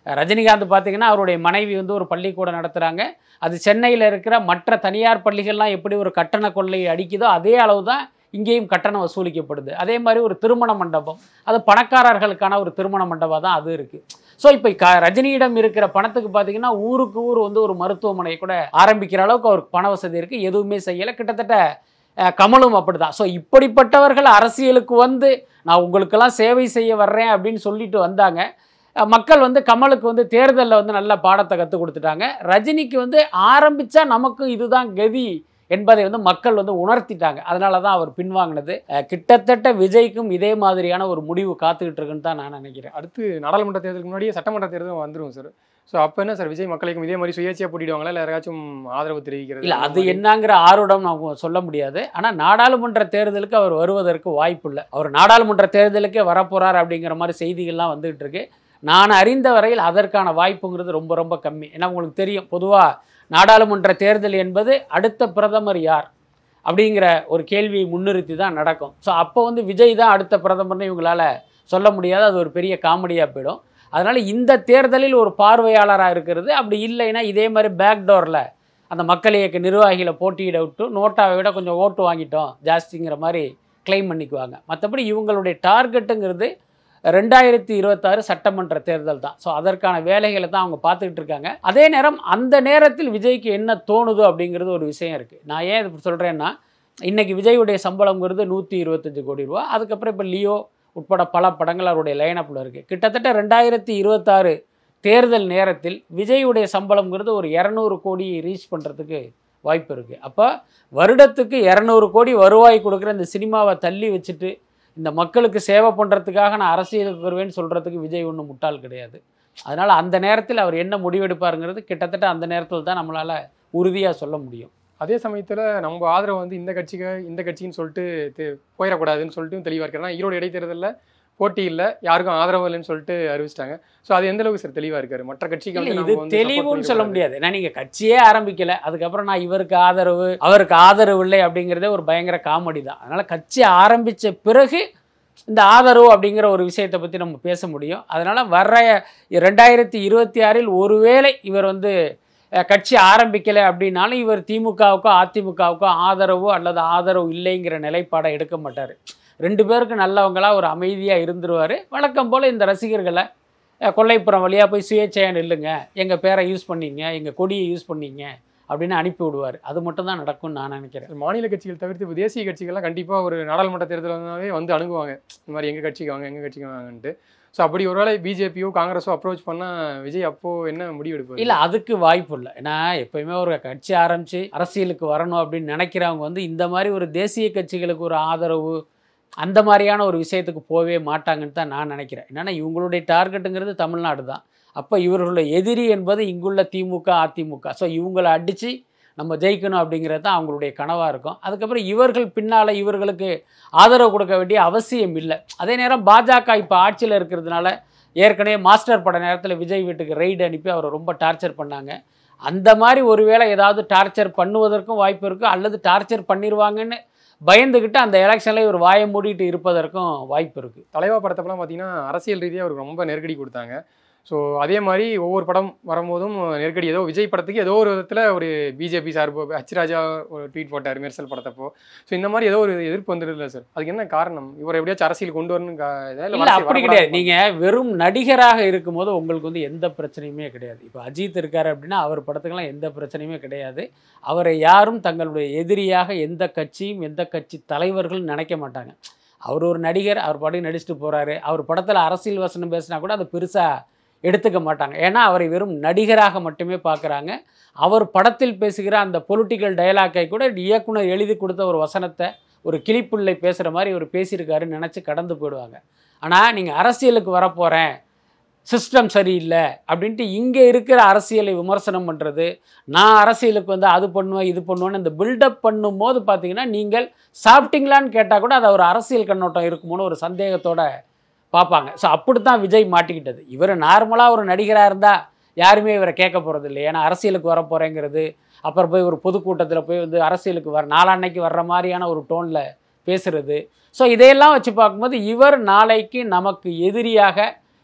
ரஜினிகாந்த் பார்த்திங்கன்னா அவருடைய மனைவி வந்து ஒரு பள்ளிக்கூடம் நடத்துகிறாங்க. அது சென்னையில் இருக்கிற மற்ற தனியார் பள்ளிகள்லாம் எப்படி ஒரு கட்டண கொள்ளை அடிக்குதோ அதே அளவு தான் இங்கேயும் கட்டணம் வசூலிக்கப்படுது. அதே மாதிரி ஒரு திருமண மண்டபம், அது பணக்காரர்களுக்கான ஒரு திருமண மண்டபம் தான் அது இருக்குது. ஸோ இப்போ க ரஜினியிடம் இருக்கிற பணத்துக்கு பார்த்திங்கன்னா ஊருக்கு ஊர் வந்து ஒரு மருத்துவமனை கூட ஆரம்பிக்கிற அளவுக்கு அவருக்கு பண வசதி இருக்குது. எதுவுமே செய்யலை. கிட்டத்தட்ட கமலும் அப்படி தான். ஸோ இப்படிப்பட்டவர்கள் அரசியலுக்கு வந்து நான் உங்களுக்கெல்லாம் சேவை செய்ய வர்றேன் அப்படின்னு சொல்லிட்டு வந்தாங்க. மக்கள் வந்து கமலுக்கு வந்து தேர்தலில் வந்து நல்ல பாடத்தை கற்றுக் கொடுத்துட்டாங்க. ரஜினிக்கு வந்து ஆரம்பித்தா நமக்கு இதுதான் கதி என்பதை வந்து மக்கள் வந்து உணர்த்திட்டாங்க. அதனால தான் அவர் பின்வாங்கினது. கிட்டத்தட்ட விஜய்க்கும் இதே மாதிரியான ஒரு முடிவு காத்துக்கிட்டு இருக்குன்னு தான் நான் நினைக்கிறேன். அடுத்து நாடாளுமன்ற தேர்தலுக்கு முன்னாடியே சட்டமன்ற தேர்தல் வந்துடும் சார். ஸோ அப்போ என்ன சார், விஜய் மக்களுக்கும் இதே மாதிரி சுயேட்சையாக போட்டிடுவாங்களா, இல்லை யாராச்சும் ஆதரவு தெரிவிக்கிறது? இல்லை, அது என்னங்கிற ஆர்வம் நம்ம சொல்ல முடியாது. ஆனால் நாடாளுமன்ற தேர்தலுக்கு அவர் வருவதற்கு வாய்ப்பு இல்லை. அவர் நாடாளுமன்ற தேர்தலுக்கே வரப்போகிறார் அப்படிங்கிற மாதிரி செய்திகள்லாம் வந்துகிட்டு இருக்கு. நான் அறிந்த வரையில் அதற்கான வாய்ப்புங்கிறது ரொம்ப ரொம்ப கம்மி. ஏன்னா உங்களுக்கு தெரியும், பொதுவாக நாடாளுமன்ற தேர்தல் என்பது அடுத்த பிரதமர் யார் அப்படிங்கிற ஒரு கேள்வியை முன்னிறுத்தி தான் நடக்கும். ஸோ அப்போ வந்து விஜய் தான் அடுத்த பிரதமர்னு இவங்களால் சொல்ல முடியாது. அது ஒரு பெரிய காமெடியாக போயிடும். அதனால் இந்த தேர்தலில் ஒரு பார்வையாளராக இருக்கிறது. அப்படி இல்லைன்னா இதே மாதிரி பேக்டோரில் அந்த மக்கள் இயக்க நிர்வாகிகளை போட்டியிட விட்டு நோட்டாவை விட கொஞ்சம் ஓட்டு வாங்கிட்டோம் ஜாஸ்திங்கிற மாதிரி கிளைம் பண்ணிக்குவாங்க. மற்றபடி இவங்களுடைய டார்கெட்டுங்கிறது ரெண்டாயிரத்தி இருபத்தாறு சட்டமன்ற தேர்தல் தான். ஸோ அதற்கான வேலைகளை தான் அவங்க பார்த்துக்கிட்டு இருக்காங்க. அதே நேரம் அந்த நேரத்தில் விஜய்க்கு என்ன தோணுதோ அப்படிங்கிறது ஒரு விஷயம் இருக்குது. நான் ஏன் இது சொல்கிறேன்னா, இன்றைக்கி விஜயுடைய சம்பளங்கிறது நூற்றி இருபத்தஞ்சு கோடி ரூபா. அதுக்கப்புறம் இப்போ லியோ உட்பட பல படங்கள் அவருடைய லைனப்பில் இருக்குது. கிட்டத்தட்ட ரெண்டாயிரத்தி இருபத்தாறு தேர்தல் நேரத்தில் விஜயுடைய சம்பளங்கிறது ஒரு இரநூறு கோடியை ரீச் பண்ணுறதுக்கு வாய்ப்பு இருக்குது. அப்போ வருடத்துக்கு இரநூறு கோடி வருவாய் கொடுக்குற இந்த சினிமாவை தள்ளி வச்சுட்டு இந்த மக்களுக்கு சேவை பண்ணுறதுக்காக நான் அரசியலுக்கு வருவேன்னு சொல்கிறதுக்கு விஜய் ஒன்றும் முட்டாள் கிடையாது. அதனால் அந்த நேரத்தில் அவர் என்ன முடிவெடுப்பாருங்கிறது கிட்டத்தட்ட அந்த நேரத்தில் தான் நம்மளால் உறுதியாக சொல்ல முடியும். அதே சமயத்தில் நம்ம ஆதரவு வந்து இந்த கட்சிக்கு இந்த கட்சின்னு சொல்லிட்டு போயிடக்கூடாதுன்னு சொல்லிட்டு தெளிவாக இருக்கிறேன். ஈரோடு இடைத்தேர்தலில் போட்டி இல்லை, யாருக்கும் ஆதரவு இல்லைன்னு சொல்லிட்டு அறிவிச்சிட்டாங்க. ஸோ அது எந்த அளவுக்கு சார் தெளிவாக இருக்காரு? மற்ற கட்சிகள் இது தெளிவுன்னு சொல்ல முடியாது. ஏன்னா நீங்கள் கட்சியே ஆரம்பிக்கலை, அதுக்கப்புறம் நான் இவருக்கு ஆதரவு அவருக்கு ஆதரவு இல்லை அப்படிங்கிறதே ஒரு பயங்கர காமெடி தான். அதனால் கட்சி ஆரம்பித்த பிறகு இந்த ஆதரவு அப்படிங்கிற ஒரு விஷயத்தை பற்றி நம்ம பேச முடியும். அதனால் வர்ற ரெண்டாயிரத்தி இருபத்தி ஆறில் ஒருவேளை இவர் வந்து கட்சி ஆரம்பிக்கலை அப்படின்னாலும் இவர் திமுகவுக்கோ அதிமுகவுக்கோ ஆதரவோ அல்லது ஆதரவு இல்லைங்கிற நிலைப்பாடை எடுக்க மாட்டார். ரெண்டு பேருக்கு நல்லவங்களாக ஒரு அமைதியாக இருந்துருவார். வழக்கம் போல் இந்த ரசிகர்களை கொல்லைப்புறம் வழியாக போய் சுயேட்சையாக நில்லுங்க, எங்கள் பேரை யூஸ் பண்ணிங்க, எங்கள் கொடியை யூஸ் பண்ணிங்க அப்படின்னு அனுப்பி விடுவார். அது மட்டும் தான் நடக்கும்னு நான் நினைக்கிறேன். மாநில கட்சிகள் தவிர்த்து தேசிய கட்சிகள்லாம் கண்டிப்பாக ஒரு நாடாளுமன்ற தேர்தலாகவே வந்து அணுகுவாங்க, இந்த மாதிரி எங்கள் கட்சிக்கு வாங்க எங்கள் கட்சிக்கு வாங்கன்ட்டு. ஸோ அப்படி ஒருவேளை பிஜேபியோ காங்கிரஸோ அப்ரோச் பண்ணால் விஜய் அப்போது என்ன முடிவு எடுப்பார்? இல்லை, அதுக்கு வாய்ப்பு இல்லை. ஏன்னா எப்போயுமே ஒரு கட்சி ஆரம்பித்து அரசியலுக்கு வரணும் அப்படின்னு நினைக்கிறவங்க வந்து இந்த மாதிரி ஒரு தேசிய கட்சிகளுக்கு ஒரு ஆதரவு அந்த மாதிரியான ஒரு விஷயத்துக்கு போகவே மாட்டாங்கன்னு தான் நான் நினைக்கிறேன். என்னென்னா இவங்களுடைய டார்கெட்டுங்கிறது தமிழ்நாடு தான். அப்போ இவர்களுடைய எதிரி என்பது இங்குள்ள திமுக அதிமுக. ஸோ இவங்களை அடித்து நம்ம ஜெயிக்கணும் அப்படிங்கிறது தான் அவங்களுடைய கனவாக இருக்கும். அதுக்கப்புறம் இவர்கள் பின்னால் இவர்களுக்கு ஆதரவு கொடுக்க வேண்டிய அவசியம் இல்லை. அதே நேரம் பாஜக இப்போ ஆட்சியில் இருக்கிறதுனால ஏற்கனவே மாஸ்டர் பட நேரத்தில் விஜய் வீட்டுக்கு ரெய்டு அனுப்பி அவரை ரொம்ப டார்ச்சர் பண்ணாங்க. அந்த மாதிரி ஒருவேளை ஏதாவது டார்ச்சர் பண்ணுவதற்கும் வாய்ப்பு இருக்குது, அல்லது டார்ச்சர் பண்ணிடுவாங்கன்னு பயந்துக்கிட்டு அந்த எலெக்ஷனில் ஒரு வாயை மூடிட்டு இருப்பதற்கும் வாய்ப்பு இருக்குது. தலைவா படத்தப்பெல்லாம் பார்த்தீங்கன்னா அரசியல் ரீதியாக அவருக்கு ரொம்ப நெருக்கடி கொடுத்தாங்க. ஸோ அதே மாதிரி ஒவ்வொரு படம் வரும்போதும் நெருக்கடி. ஏதோ விஜய் படத்துக்கு ஏதோ ஒரு விதத்தில் ஒரு பிஜேபி சார்பு ஹச்ராஜா ஒரு ட்வீட் போட்டார் மெர்சல் படத்தப்போ. ஸோ இந்த மாதிரி ஏதோ ஒரு எதிர்ப்பு வந்துடுதுல சார், அதுக்கு என்ன காரணம்? இவர் எப்படியாச்சும் அரசியல் கொண்டு வரணும்? இல்லை, அப்படி கிடையாது. நீங்கள் வெறும் நடிகராக இருக்கும்போது உங்களுக்கு வந்து எந்த பிரச்சனையுமே கிடையாது. இப்போ அஜித் இருக்கார் அப்படின்னா அவர் படத்துக்கெல்லாம் எந்த பிரச்சனையுமே கிடையாது. அவரை யாரும் தங்களுடைய எதிரியாக எந்த கட்சியும் எந்த கட்சி தலைவர்களும் நினைக்க மாட்டாங்க. அவர் ஒரு நடிகர், அவர் பாட்டுக்கு நடிச்சுட்டு போகிறாரு. அவர் படத்தில் அரசியல் வசனம் பேசினா கூட அது பெருசாக எடுத்துக்க மாட்டாங்க. ஏன்னா அவரை வெறும் நடிகராக மட்டுமே பார்க்குறாங்க. அவர் படத்தில் பேசுகிற அந்த பொலிட்டிக்கல் டயலாக்கை கூட இயக்குனர் எழுதி கொடுத்த ஒரு வசனத்தை ஒரு கிளிப்புள்ளை பேசுகிற மாதிரி அவர் பேசியிருக்காருன்னு நினச்சி கடந்து போயிடுவாங்க. ஆனால் நீங்கள் அரசியலுக்கு வரப்போகிறேன், சிஸ்டம் சரியில்லை அப்படின்ட்டு இங்கே இருக்கிற அரசியலை விமர்சனம் பண்ணுறது, நான் அரசியலுக்கு வந்து அது பண்ணுவேன் இது பண்ணுவேன்னு இந்த பில்டப் பண்ணும்போது பார்த்தீங்கன்னா நீங்கள் சாப்பிட்டீங்களான்னு கேட்டால் கூட அது ஒரு அரசியல் கண்ணோட்டம் இருக்குமோன்னு ஒரு சந்தேகத்தோட பார்ப்பாங்க. ஸோ அப்படி தான் விஜய் மாட்டிக்கிட்டது. இவர் நார்மலாக ஒரு நடிகராக இருந்தால் யாருமே இவரை கேட்க போகிறது இல்லை. ஏன்னா அரசியலுக்கு வர போகிறேங்கிறது, அப்புறம் போய் ஒரு பொதுக்கூட்டத்தில் போய் வந்து அரசியலுக்கு வர நாளான்னைக்கு வர்ற மாதிரியான ஒரு டோனில் பேசுகிறது. ஸோ இதையெல்லாம் வச்சு பார்க்கும்போது இவர் நாளைக்கு நமக்கு எதிரியாக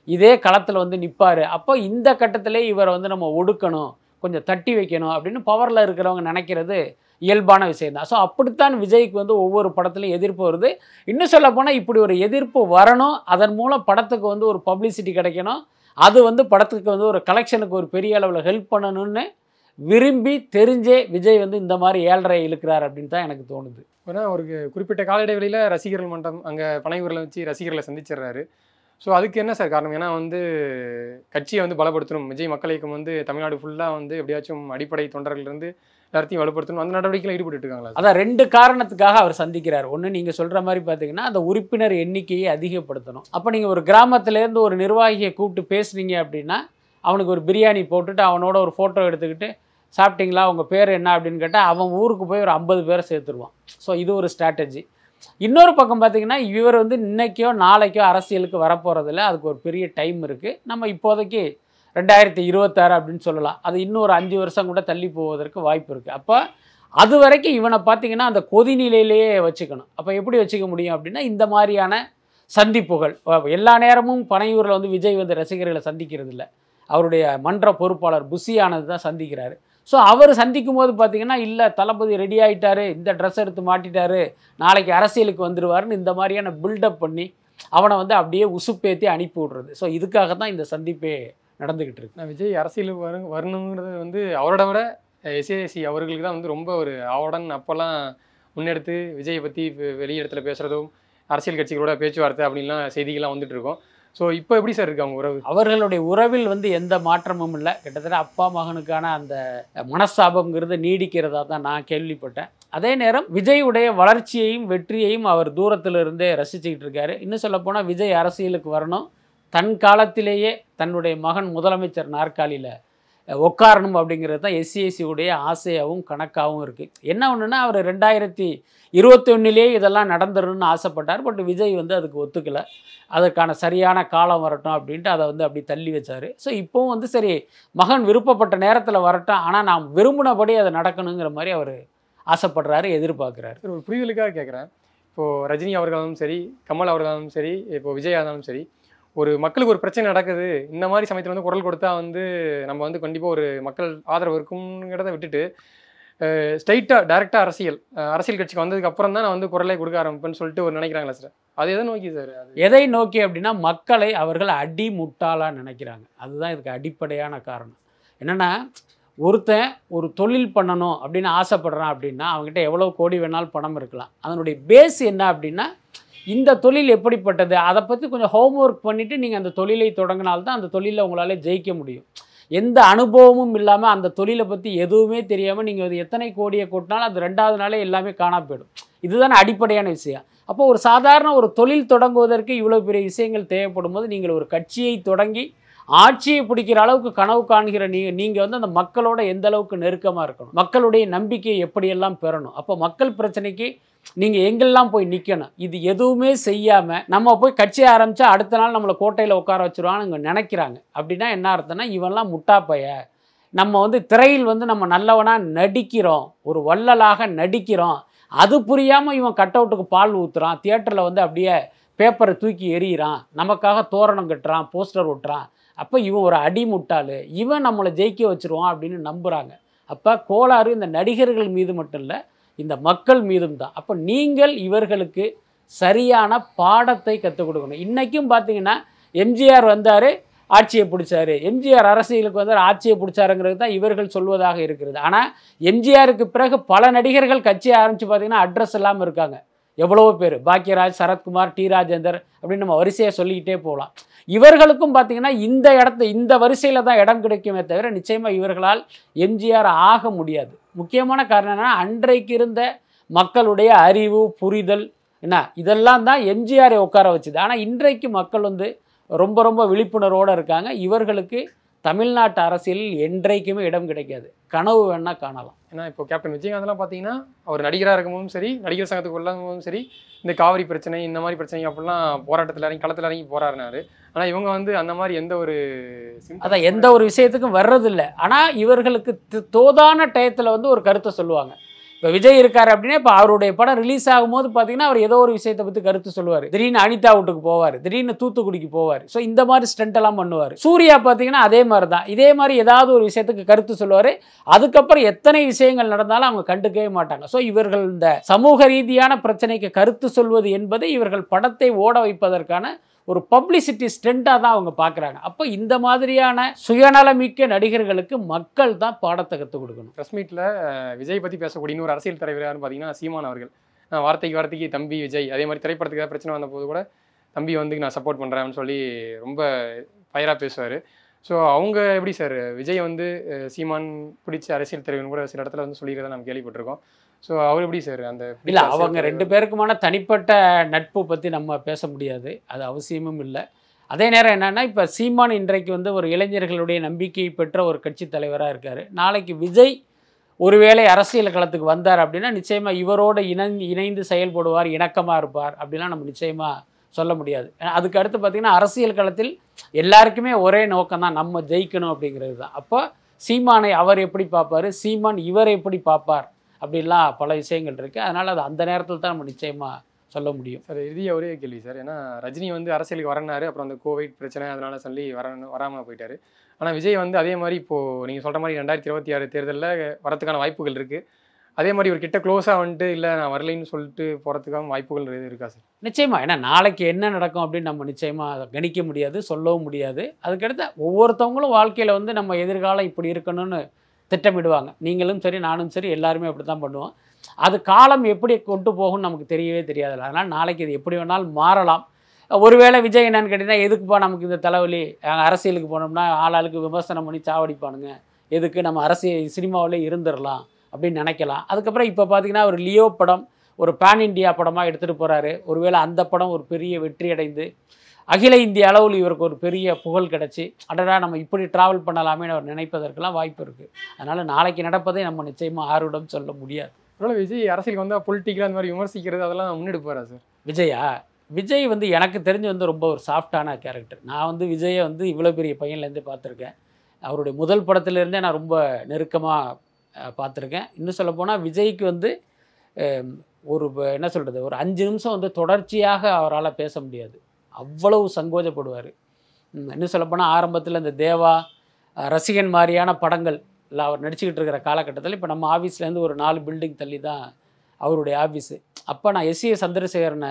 இதே களத்தில் வந்து நிற்பார். அப்போ இந்த கட்டத்திலே இவரை வந்து நம்ம ஒடுக்கணும், கொஞ்சம் தட்டி வைக்கணும் அப்படின்னு பவரில் இருக்கிறவங்க நினைக்கிறது இயல்பான விஷயம் தான். ஸோ அப்படித்தான் விஜய்க்கு வந்து ஒவ்வொரு படத்துலையும் எதிர்ப்பு வருது. இன்னும் சொல்ல போனால் இப்படி ஒரு எதிர்ப்பு வரணும், அதன் மூலம் படத்துக்கு வந்து ஒரு பப்ளிசிட்டி கிடைக்கணும், அது வந்து படத்துக்கு வந்து ஒரு கலெக்ஷனுக்கு ஒரு பெரிய அளவில் ஹெல்ப் பண்ணணும்னு விரும்பி தெரிஞ்சே விஜய் வந்து இந்த மாதிரி ஏழரை இழுக்கிறார் அப்படின்னு தான் எனக்கு தோணுது. ஏன்னா ஒரு குறிப்பிட்ட கால இடைவெளியில் ரசிகர்கள் மன்றம் அங்கே பனையூரில் வச்சு ரசிகர்களை சந்திச்சிடுறாரு. ஸோ அதுக்கு என்ன சார் காரணம்? ஏன்னா வந்து கட்சியை வந்து பலப்படுத்தணும், விஜய் மக்கள் இயக்கம் வந்து தமிழ்நாடு ஃபுல்லாக வந்து எப்படியாச்சும் அடிப்படை தொண்டர்கள்லேருந்து எல்லாத்தையும் வலுப்படுத்தணும், அந்த நடவடிக்கையில் ஈடுபட்டு இருக்காங்களா? அதான் ரெண்டு காரணத்துக்காக அவர் சந்திக்கிறார். ஒன்று, நீங்கள் சொல்கிற மாதிரி பார்த்தீங்கன்னா அந்த உறுப்பினர் எண்ணிக்கையை அதிகப்படுத்தணும். அப்போ நீங்கள் ஒரு கிராமத்துலேருந்து ஒரு நிர்வாகியை கூப்பிட்டு பேசுனீங்க அப்படின்னா அவனுக்கு ஒரு பிரியாணி போட்டுட்டு அவனோட ஒரு ஃபோட்டோ எடுத்துக்கிட்டு சாப்பிட்டீங்களா, உங்கள் பேர் என்ன அப்படின்னு கேட்டால் அவன் ஊருக்கு போய் ஒரு ஐம்பது பேரை சேர்த்துருவான். ஸோ இது ஒரு ஸ்ட்ராட்டஜி. இன்னொரு பக்கம் பார்த்திங்கன்னா இவர் வந்து இன்றைக்கோ நாளைக்கோ அரசியலுக்கு வரப்போகிறதில்ல, அதுக்கு ஒரு பெரிய டைம் இருக்குது. நம்ம இப்போதைக்கு ரெண்டாயிரத்தி இருபத்தாறு அப்படின்னு சொல்லலாம், அது இன்னும் ஒரு அஞ்சு வருஷம் கூட தள்ளி போவதற்கு வாய்ப்பு இருக்குது. அப்போ அது வரைக்கும் இவனை பார்த்திங்கன்னா அந்த கொதிநிலையிலேயே வச்சுக்கணும். அப்போ எப்படி வச்சுக்க முடியும் அப்படின்னா இந்த மாதிரியான சந்திப்புகள். எல்லா நேரமும் பனையூரில் வந்து விஜய் வந்து ரசிகர்களை சந்திக்கிறது இல்லை, அவருடைய மன்ற பொறுப்பாளர் புசியானது தான் சந்திக்கிறாரு. ஸோ அவர் சந்திக்கும் போது பார்த்திங்கன்னா இல்லை தளபதி ரெடி ஆகிட்டாரு, இந்த ட்ரெஸ் எடுத்து மாட்டிட்டாரு, நாளைக்கு அரசியலுக்கு வந்துடுவாருன்னு இந்த மாதிரியான பில்டப் பண்ணி அவனை வந்து அப்படியே உசுப்பேற்றி அனுப்பி விட்றது. ஸோ இதுக்காக தான் இந்த சந்திப்பே நடந்துக்கிட்டு இருக்கு. நான் விஜய் அரசியலுக்கு வரும் வரணுங்கிறது வந்து அவரோட விட எஸ்ஏசி அவர்களுக்கு தான் வந்து ரொம்ப ஒரு ஆவுடன் அப்போல்லாம் முன்னெடுத்து விஜயை பற்றி வெளியிடத்துல பேசுகிறதும் அரசியல் கட்சிகளோட பேச்சுவார்த்தை அப்படின்லாம் செய்திகள்லாம் வந்துட்டு இருக்கோம். ஸோ இப்போ எப்படி சார் இருக்கு அவங்க உறவு? அவர்களுடைய உறவில் வந்து எந்த மாற்றமும் இல்லை. கிட்டத்தட்ட அப்பா மகனுக்கான அந்த மனஸ்தாபங்கிறது நீடிக்கிறதா தான் நான் கேள்விப்பட்டேன். அதே நேரம் விஜயுடைய வளர்ச்சியையும் வெற்றியையும் அவர் தூரத்திலிருந்தே ரசிச்சுக்கிட்டு இருக்காரு. இன்னும் சொல்லப்போனால் விஜய் அரசியலுக்கு வரணும், தன் காலத்திலேயே தன்னுடைய மகன் முதலமைச்சர் நாற்காலியில் உட்காரணும் அப்படிங்கிறது தான் எஸ்சிஎஸ்சியுடைய ஆசையாகவும் கணக்காகவும் இருக்குது. என்ன ஒன்றுன்னா அவர் ரெண்டாயிரத்தி இருபத்தி ஒன்றுலேயே இதெல்லாம் நடந்துடணும்னு ஆசைப்பட்டார். பட் விஜய் வந்து அதுக்கு ஒத்துக்கலை, அதற்கான சரியான காலம் வரட்டும் அப்படின்ட்டு அதை வந்து அப்படி தள்ளி வச்சார். ஸோ இப்போவும் வந்து சரி மகன் விருப்பப்பட்ட நேரத்தில் வரட்டும், ஆனால் நாம் விரும்பினபடி அதை நடக்கணுங்கிற மாதிரி அவர் ஆசைப்படுறாரு, எதிர்பார்க்குறாரு. ஒரு புரிதலுக்காக கேட்குறேன். இப்போது ரஜினி அவர்களும் சரி, கமல் அவர்களும் சரி, இப்போது விஜய் இருந்தாலும் சரி, ஒரு மக்களுக்கு ஒரு பிரச்சனை நடக்குது, இந்த மாதிரி சமயத்தில் வந்து குரல் கொடுத்தா வந்து நம்ம வந்து கண்டிப்பாக ஒரு மக்கள் ஆதரவு இருக்குங்கிறத விட்டுட்டு ஸ்ட்ரைட்டாக டேரெக்டாக அரசியல் அரசியல் கட்சிக்கு வந்ததுக்கு அப்புறம் தான் நான் வந்து குரலை கொடுக்க ஆரம்பிப்பேன்னு சொல்லிட்டு ஒரு நினைக்கிறாங்களா சார்? அது எதை நோக்கி சார்? எதை நோக்கி அப்படின்னா மக்களை அவர்கள் அடி முட்டாளாக நினைக்கிறாங்க. அதுதான் இதுக்கு அடிப்படையான காரணம். என்னென்னா ஒருத்தன் ஒரு தொழில் பண்ணணும் அப்படின்னு ஆசைப்படுறான் அப்படின்னா அவங்ககிட்ட எவ்வளோ கோடி வேணாலும் பணம் இருக்கலாம். அதனுடைய பேஸ் என்ன அப்படின்னா இந்த தொழில் எப்படிப்பட்டது, அதை பற்றி கொஞ்சம் ஹோம்ஒர்க் பண்ணிவிட்டு நீங்கள் அந்த தொழிலை தொடங்கினால்தான் அந்த தொழிலில் உங்களால் ஜெயிக்க முடியும். எந்த அனுபவமும் இல்லாமல் அந்த தொழிலை பற்றி எதுவுமே தெரியாமல் நீங்கள் அது எத்தனை கோடியை கொட்டினாலும் அது ரெண்டாவது நாளே எல்லாமே காணா போயிடும். இதுதானே அடிப்படையான விஷயம். அப்போ ஒரு சாதாரண ஒரு தொழில் தொடங்குவதற்கு இவ்வளோ பெரிய விஷயங்கள் தேவைப்படும் போது நீங்கள் ஒரு கட்சியை தொடங்கி ஆட்சியை பிடிக்கிற அளவுக்கு கனவு காண்கிற நீ நீங்கள் வந்து அந்த மக்களோட எந்த அளவுக்கு நெருக்கமாக இருக்கணும், மக்களுடைய நம்பிக்கையை எப்படியெல்லாம் பெறணும், அப்போ மக்கள் பிரச்சனைக்கு நீங்கள் எங்கெல்லாம் போய் நிற்கணும், இது எதுவுமே செய்யாமல் நம்ம போய் கட்சி ஆரம்பித்தா அடுத்த நாள் நம்மளை கோட்டையில் உட்கார வச்சுருவான்னு இங்கே நினைக்கிறாங்க. அப்படின்னா என்ன அர்த்தம்னா இவெல்லாம் முட்டாப்பைய, நம்ம வந்து திரையில் வந்து நம்ம நல்லவனாக நடிக்கிறோம், ஒரு வள்ளலாக நடிக்கிறோம், அது புரியாமல் இவன் கட் அவுட்டுக்கு பால் ஊற்றுறான், தியேட்டரில் வந்து அப்படியே பேப்பரை தூக்கி எறிகிறான், நமக்காக தோரணம் கட்டுறான், போஸ்டர் ஒட்டுறான், அப்போ இவன் ஒரு அடிமுட்டாள், இவன் நம்மளை ஜெயிக்க வச்சுருவான் அப்படின்னு நம்புகிறாங்க. அப்போ கோளாறு இந்த நடிகர்கள் மீது மட்டும் இல்லை, இந்த மக்கள் மீதும் தான். அப்போ நீங்கள் இவர்களுக்கு சரியான பாடத்தை கற்றுக் கொடுக்கணும். இன்றைக்கும் பார்த்தீங்கன்னா எம்ஜிஆர் வந்தார் ஆட்சியை பிடிச்சாரு, எம்ஜிஆர் அரசியலுக்கு வந்தார் ஆட்சியை பிடிச்சாருங்கிறது தான் இவர்கள் சொல்வதாக இருக்கிறது. ஆனால் எம்ஜிஆருக்கு பிறகு பல நடிகர்கள் கட்சியை ஆரம்பித்து பார்த்தீங்கன்னா அட்ரஸ் இல்லாமல் இருக்காங்க. எவ்வளவோ பேர், பாக்யராஜ், சரத்குமார், டி ராஜேந்தர் அப்படின்னு நம்ம வரிசையாக சொல்லிக்கிட்டே போகலாம். இவர்களுக்கும் பார்த்தீங்கன்னா இந்த இடத்த இந்த வரிசையில் தான் இடம் கிடைக்குமே தவிர நிச்சயமாக இவர்களால் எம்ஜிஆர் ஆக முடியாது. முக்கியமான காரணம் என்னன்னா அன்றைக்கு இருந்த மக்களுடைய அறிவு புரிதல் என்ன இதெல்லாம் தான் எம்ஜிஆரை உட்கார வச்சுது. ஆனால் இன்றைக்கு மக்கள் வந்து ரொம்ப ரொம்ப விழிப்புணர்வோடு இருக்காங்க. இவர்களுக்கு தமிழ்நாட்டு அரசியலில் என்றைக்குமே இடம் கிடைக்காது, கனவு வேணால் காணலாம். ஏன்னா இப்போ கேப்டன் விஜயகாந்த்லாம் பார்த்தீங்கன்னா அவர் நடிகராக இருக்கும்போதும் சரி, நடிகர் சங்கத்துக்கு உள்ளாகவும் சரி, இந்த காவிரி பிரச்சனை இந்த மாதிரி பிரச்சனை அப்படிலாம் போராட்டத்தில் இறங்கி களத்தில் இறங்கி போராடினாரு. ஆனால் இவங்க வந்து அந்த மாதிரி எந்த ஒரு அதான் எந்த ஒரு விஷயத்துக்கும் வர்றதில்லை. ஆனால் இவர்களுக்கு தோதான டயத்தில் வந்து ஒரு கருத்தை சொல்லுவாங்க. இப்போ விஜய் இருக்கார் அப்படின்னா இப்போ அவருடைய படம் ரிலீஸ் ஆகும்போது பார்த்தீங்கன்னா அவர் ஏதோ ஒரு விஷயத்தை பற்றி கருத்து சொல்லுவார். திடீர்னு அனிதா வீட்டுக்கு போவார், திடீர்னு தூத்துக்குடிக்கு போவார். ஸோ இந்த மாதிரி ஸ்டண்ட் எல்லாம் பண்ணுவார். சூர்யா பார்த்தீங்கன்னா அதே மாதிரி தான், இதே மாதிரி ஏதாவது ஒரு விஷயத்துக்கு கருத்து சொல்லுவார். அதுக்கப்புறம் எத்தனை விஷயங்கள் நடந்தாலும் அவங்க கண்டுக்கவே மாட்டாங்க. ஸோ இவர்கள் இந்த சமூக ரீதியான பிரச்சனைக்கு கருத்து சொல்வது என்பது இவர்கள் படத்தை ஓட வைப்பதற்கான ஒரு பப்ளிசிட்டி ஸ்டெண்டாக தான் அவங்க பார்க்குறாங்க. அப்போ இந்த மாதிரியான சுயநலமிக்க நடிகர்களுக்கு மக்கள் தான் பாடத்தை கற்றுக் கொடுக்கணும். ப்ரெஸ் மீட்டில் விஜய் பற்றி பேசக்கூடிய இன்னொரு அரசியல் தலைவர் யாருன்னு பார்த்தீங்கன்னா சீமான் அவர்கள். வார்த்தைக்கு வார்த்தைக்கு தம்பி விஜய், அதே மாதிரி திரைப்படத்துக்கு பிரச்சனை வந்த போது கூட தம்பி வந்து நான் சப்போர்ட் பண்ணுறேன்னு சொல்லி ரொம்ப ஃபயராக பேசுவார். ஸோ அவங்க எப்படி சார் விஜய் வந்து சீமான் பிடிச்ச அரசியல் தலைவர்னு கூட சில இடத்துல வந்து சொல்லிக்கிறத நம்ம கேள்விப்பட்டிருக்கோம். ஸோ அவர் எப்படி சார் அந்த இல்லை, அவங்க ரெண்டு பேருக்குமான தனிப்பட்ட நட்பு பற்றி நம்ம பேச முடியாது, அது அவசியமும் இல்லை. அதே நேரம் என்னென்னா, இப்போ சீமான் இன்றைக்கு வந்து ஒரு இளைஞர்களுடைய நம்பிக்கையை பெற்ற ஒரு கட்சி தலைவராக இருக்கார். நாளைக்கு விஜய் ஒருவேளை அரசியல் களத்துக்கு வந்தார் அப்படின்னா நிச்சயமாக இவரோடு இணைந்து இணைந்து செயல்படுவார், இணக்கமாக இருப்பார் அப்படிலாம் நம்ம நிச்சயமாக சொல்ல முடியாது. அதுக்கு அடுத்து பார்த்திங்கன்னா அரசியல் களத்தில் எல்லாருக்குமே ஒரே நோக்கம் தான், நம்ம ஜெயிக்கணும் அப்படிங்கிறது தான். அப்போ சீமானை அவர் எப்படி பார்ப்பார், சீமான் இவர் எப்படி பார்ப்பார் அப்படிலாம் பல விஷயங்கள் இருக்குது. அதனால் அது அந்த நேரத்தில் தான் நம்ம நிச்சயமாக சொல்ல முடியும். சார் இறுதியாக ஒரே கேள்வி சார், ஏன்னா ரஜினி வந்து அரசியலுக்கு வரனாரு, அப்புறம் அந்த கோவிட் பிரச்சனை அதனால சொல்லி வர வராமல் போயிட்டார். ஆனால் விஜய் வந்து அதே மாதிரி இப்போது நீங்கள் சொல்கிற மாதிரி ரெண்டாயிரத்தி இருபத்தி ஆறு தேர்தலில் வரதுக்கான வாய்ப்புகள் இருக்குது. அதே மாதிரி ஒரு கிட்ட க்ளோஸாக வந்துட்டு இல்லை நான் வரலைன்னு சொல்லிட்டு போகிறதுக்கான வாய்ப்புகள் இருக்கா சார்? நிச்சயமாக, ஏன்னா நாளைக்கு என்ன நடக்கும் அப்படின்னு நம்ம நிச்சயமாக கணிக்க முடியாது, சொல்லவும் முடியாது. அதுக்கடுத்து ஒவ்வொருத்தவங்களும் வாழ்க்கையில் வந்து நம்ம எதிர்காலம் இப்படி இருக்கணும்னு திட்டமிடுவாங்க. நீங்களும் சரி நானும் சரி எல்லாருமே அப்படி தான் பண்ணுவோம். அது காலம் எப்படி கொண்டு போகும்னு நமக்கு தெரியவே தெரியாது. அதனால் நாளைக்கு இது எப்படி வேணாலும் மாறலாம். ஒருவேளை விஜய் என்னன்னு கேட்டிங்கன்னா, எதுக்குப்பா நமக்கு இந்த தலைவலி, அரசியலுக்கு போனோம்னா ஆளாளுக்கு விமர்சனம் பண்ணி சாவடிப்பானுங்க, எதுக்கு நம்ம அரசியல் சினிமாவிலே இருந்துடலாம் அப்படின்னு நினைக்கலாம். அதுக்கப்புறம் இப்போ பார்த்திங்கன்னா ஒரு லியோ படம் ஒரு பேன் இண்டியா படமாக எடுத்துகிட்டு போகிறாரு. ஒருவேளை அந்த படம் ஒரு பெரிய வெற்றி அடைந்து அகில இந்திய அளவில் இவருக்கு ஒரு பெரிய புகழ் கிடச்சி அடடா நம்ம இப்படி ட்ராவல் பண்ணலாமே அவர் நினைப்பதற்கெல்லாம் வாய்ப்பு இருக்குது. அதனால் நாளைக்கு நடப்பதை நம்ம நிச்சயமாக ஆர்வம் சொல்ல முடியாது. அதனால் விஜய் அரசியலுக்கு வந்தால் பொலிட்டிக்கலாக அந்த மாதிரி விமர்சிக்கிறது அதெல்லாம் முன்னெடுப்பாரா சார்? விஜயா விஜய் வந்து எனக்கு தெரிஞ்சு வந்து ரொம்ப ஒரு சாஃப்டான கேரக்டர். நான் வந்து விஜயை வந்து இவ்வளோ பெரிய பையன்லேருந்தே பார்த்துருக்கேன். அவருடைய முதல் படத்துலேருந்தே நான் ரொம்ப நெருக்கமாக பார்த்துருக்கேன். இன்னும் சொல்லப்போனால் விஜய்க்கு வந்து ஒரு என்ன சொல்கிறது, ஒரு அஞ்சு நிமிஷம் வந்து தொடர்ச்சியாக அவரால் பேச முடியாது, அவ்வளவு சங்கோஜப்படுவார். இன்னும் சொல்லப்போனால் ஆரம்பத்தில் இந்த தேவா ரசிகன் மாதிரியான படங்கள் இல்லை அவர் நடிச்சுக்கிட்டு இருக்கிற காலகட்டத்தில் இப்போ நம்ம ஆஃபீஸ்லேருந்து ஒரு நாலு பில்டிங் தள்ளி தான் அவருடைய ஆஃபீஸு. அப்போ நான் எஸ் ஏ சந்திரசேகரனை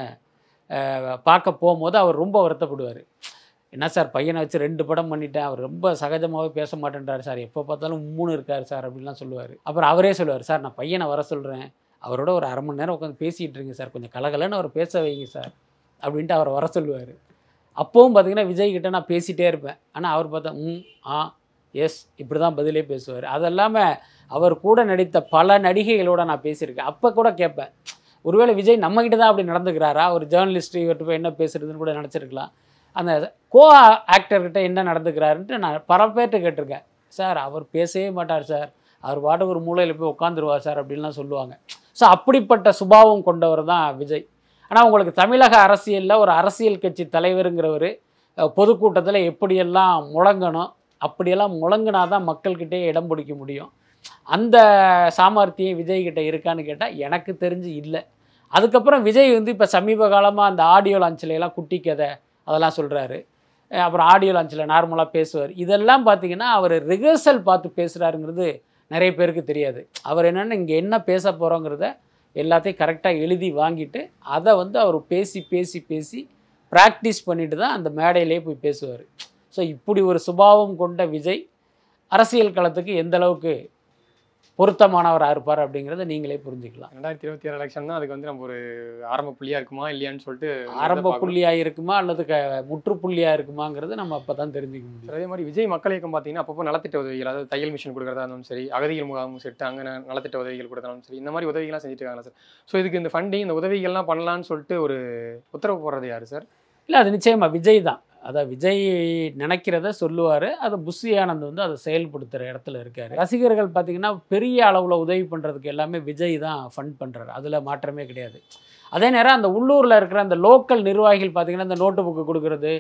பார்க்க போகும்போது அவர் ரொம்ப வருத்தப்படுவார். என்ன சார் பையனை வச்சு ரெண்டு படம் பண்ணிட்டேன், அவர் ரொம்ப சகஜமாகவே பேச மாட்டேன்றார் சார், எப்போ பார்த்தாலும் மூணு இருக்கார் சார் அப்படின்லாம் சொல்லுவார். அப்புறம் அவரே சொல்லுவார், சார் நான் பையனை வர சொல்கிறேன், அவரோட ஒரு அரை மணி நேரம் உட்காந்து பேசிகிட்டு இருங்க சார், கொஞ்சம் கலகலன்னு அவர் பேச வைங்க சார் அப்படின்ட்டு அவரை வர சொல்லுவார். அப்போவும் பார்த்திங்கன்னா விஜய்கிட்ட நான் பேசிகிட்டே இருப்பேன். ஆனால் அவர் பார்த்தா ம் ஆ எஸ் இப்படி தான் பதிலே பேசுவார். அது இல்லாமல் அவர் கூட நடித்த பல நடிகைகளோடு நான் பேசியிருக்கேன். அப்போ கூட கேட்பேன், ஒருவேளை விஜய் நம்மக்கிட்ட தான் அப்படி நடந்துக்கிறாரா, ஒரு ஜேர்னலிஸ்ட் இவர்கிட்ட போய் என்ன பேசுகிறதுன்னு கூட நினச்சிருக்கலாம். அந்த கோ ஆக்டர்கிட்ட என்ன நடந்துக்கிறாருன்ட்டு நான் பல பேர்கிட்ட கேட்டிருக்கேன். சார் அவர் பேசவே மாட்டார் சார், அவர் பாட்டு ஒரு மூலையில் போய் உட்காந்துருவார் சார் அப்படின்லாம் சொல்லுவாங்க. ஸோ அப்படிப்பட்ட சுபாவம் கொண்டவர் தான் விஜய். ஆனால் உங்களுக்கு தமிழக அரசியலில் ஒரு அரசியல் கட்சி தலைவருங்கிறவர் பொதுக்கூட்டத்தில் எப்படியெல்லாம் முழங்கணும், அப்படியெல்லாம் முழங்கினா தான் மக்கள்கிட்டே இடம் பிடிக்க முடியும். அந்த சாமர்த்தியம் விஜய்கிட்ட இருக்கான்னு கேட்டால் எனக்கு தெரிஞ்சு இல்லை. அதுக்கப்புறம் விஜய் வந்து இப்போ சமீப காலமாக அந்த ஆடியோ லான்ச்சிலையெல்லாம் குட்டி கதை அதெல்லாம் சொல்கிறாரு. அப்புறம் ஆடியோ லான்ச்சில் நார்மலாக பேசுவார். இதெல்லாம் பார்த்திங்கன்னா அவர் ரிஹர்சல் பார்த்து பேசுகிறாருங்கிறது நிறைய பேருக்கு தெரியாது. அவர் என்னென்னா இங்கே என்ன பேச போகிறோங்கிறத எல்லாத்தையும் கரெக்டாக எழுதி வாங்கிட்டு அதை வந்து அவர் பேசி பேசி பேசி ப்ராக்டிஸ் பண்ணிட்டு தான் அந்த மேடையிலே போய் பேசுவார். ஸோ இப்படி ஒரு சுபாவம் கொண்ட விஜய் அரசியல் களத்துக்கு எந்த அளவுக்கு பொருத்தமானவராக இருப்பார் அப்படிங்கிறத நீங்களே புரிஞ்சுக்கலாம். ரெண்டாயிரத்தி இருபத்தி ஏழு எலெக்ஷன் தான் அதுக்கு வந்து நம்ம ஒரு ஆரம்ப புள்ளியாக இருக்குமா இல்லையான்னு சொல்லிட்டு ஆரம்ப புள்ளியாக இருக்குமா அல்லது க முற்றுப்புள்ளியாக இருக்குமாங்கிறது நம்ம அப்போ தான் தெரிஞ்சுக்க முடியும். அதே மாதிரி விஜய் மக்கள் இயக்கம் பார்த்தீங்கன்னா அப்பப்போ நலத்திட்ட உதவிகள், அதாவது தையல் மிஷின் கொடுக்குறதா இருந்தாலும் சரி, அகதிகள் முகாம் செட்டு அங்கே நலத்திட்ட உதவிகள் கொடுத்தாலும் சரி, இந்த மாதிரி உதவிகள்லாம் செஞ்சுட்டு இருக்காங்க சார். ஸோ இதுக்கு இந்த ஃபண்டிங் இந்த உதவிகள்லாம் பண்ணலான்னு சொல்லிட்டு ஒரு உத்தரவு போடுறது யார் சார்? இல்லை அது நிச்சயமாக விஜய் தான். அதான் விஜய் நினைக்கிறத சொல்லுவார், அதை புஷி ஆனந்த் வந்து அதை செயல்படுத்துகிற இடத்துல இருக்கார். ரசிகர்கள் பார்த்திங்கன்னா பெரிய அளவில் உதவி பண்ணுறதுக்கு எல்லாமே விஜய் தான் ஃபண்ட் பண்ணுறாரு, அதில் மாற்றமே கிடையாது. அதே நேரம் அந்த உள்ளூரில் இருக்கிற அந்த லோக்கல் நிர்வாகிகள் பார்த்திங்கன்னா இந்த நோட்டு புக்கு கொடுக்குறது,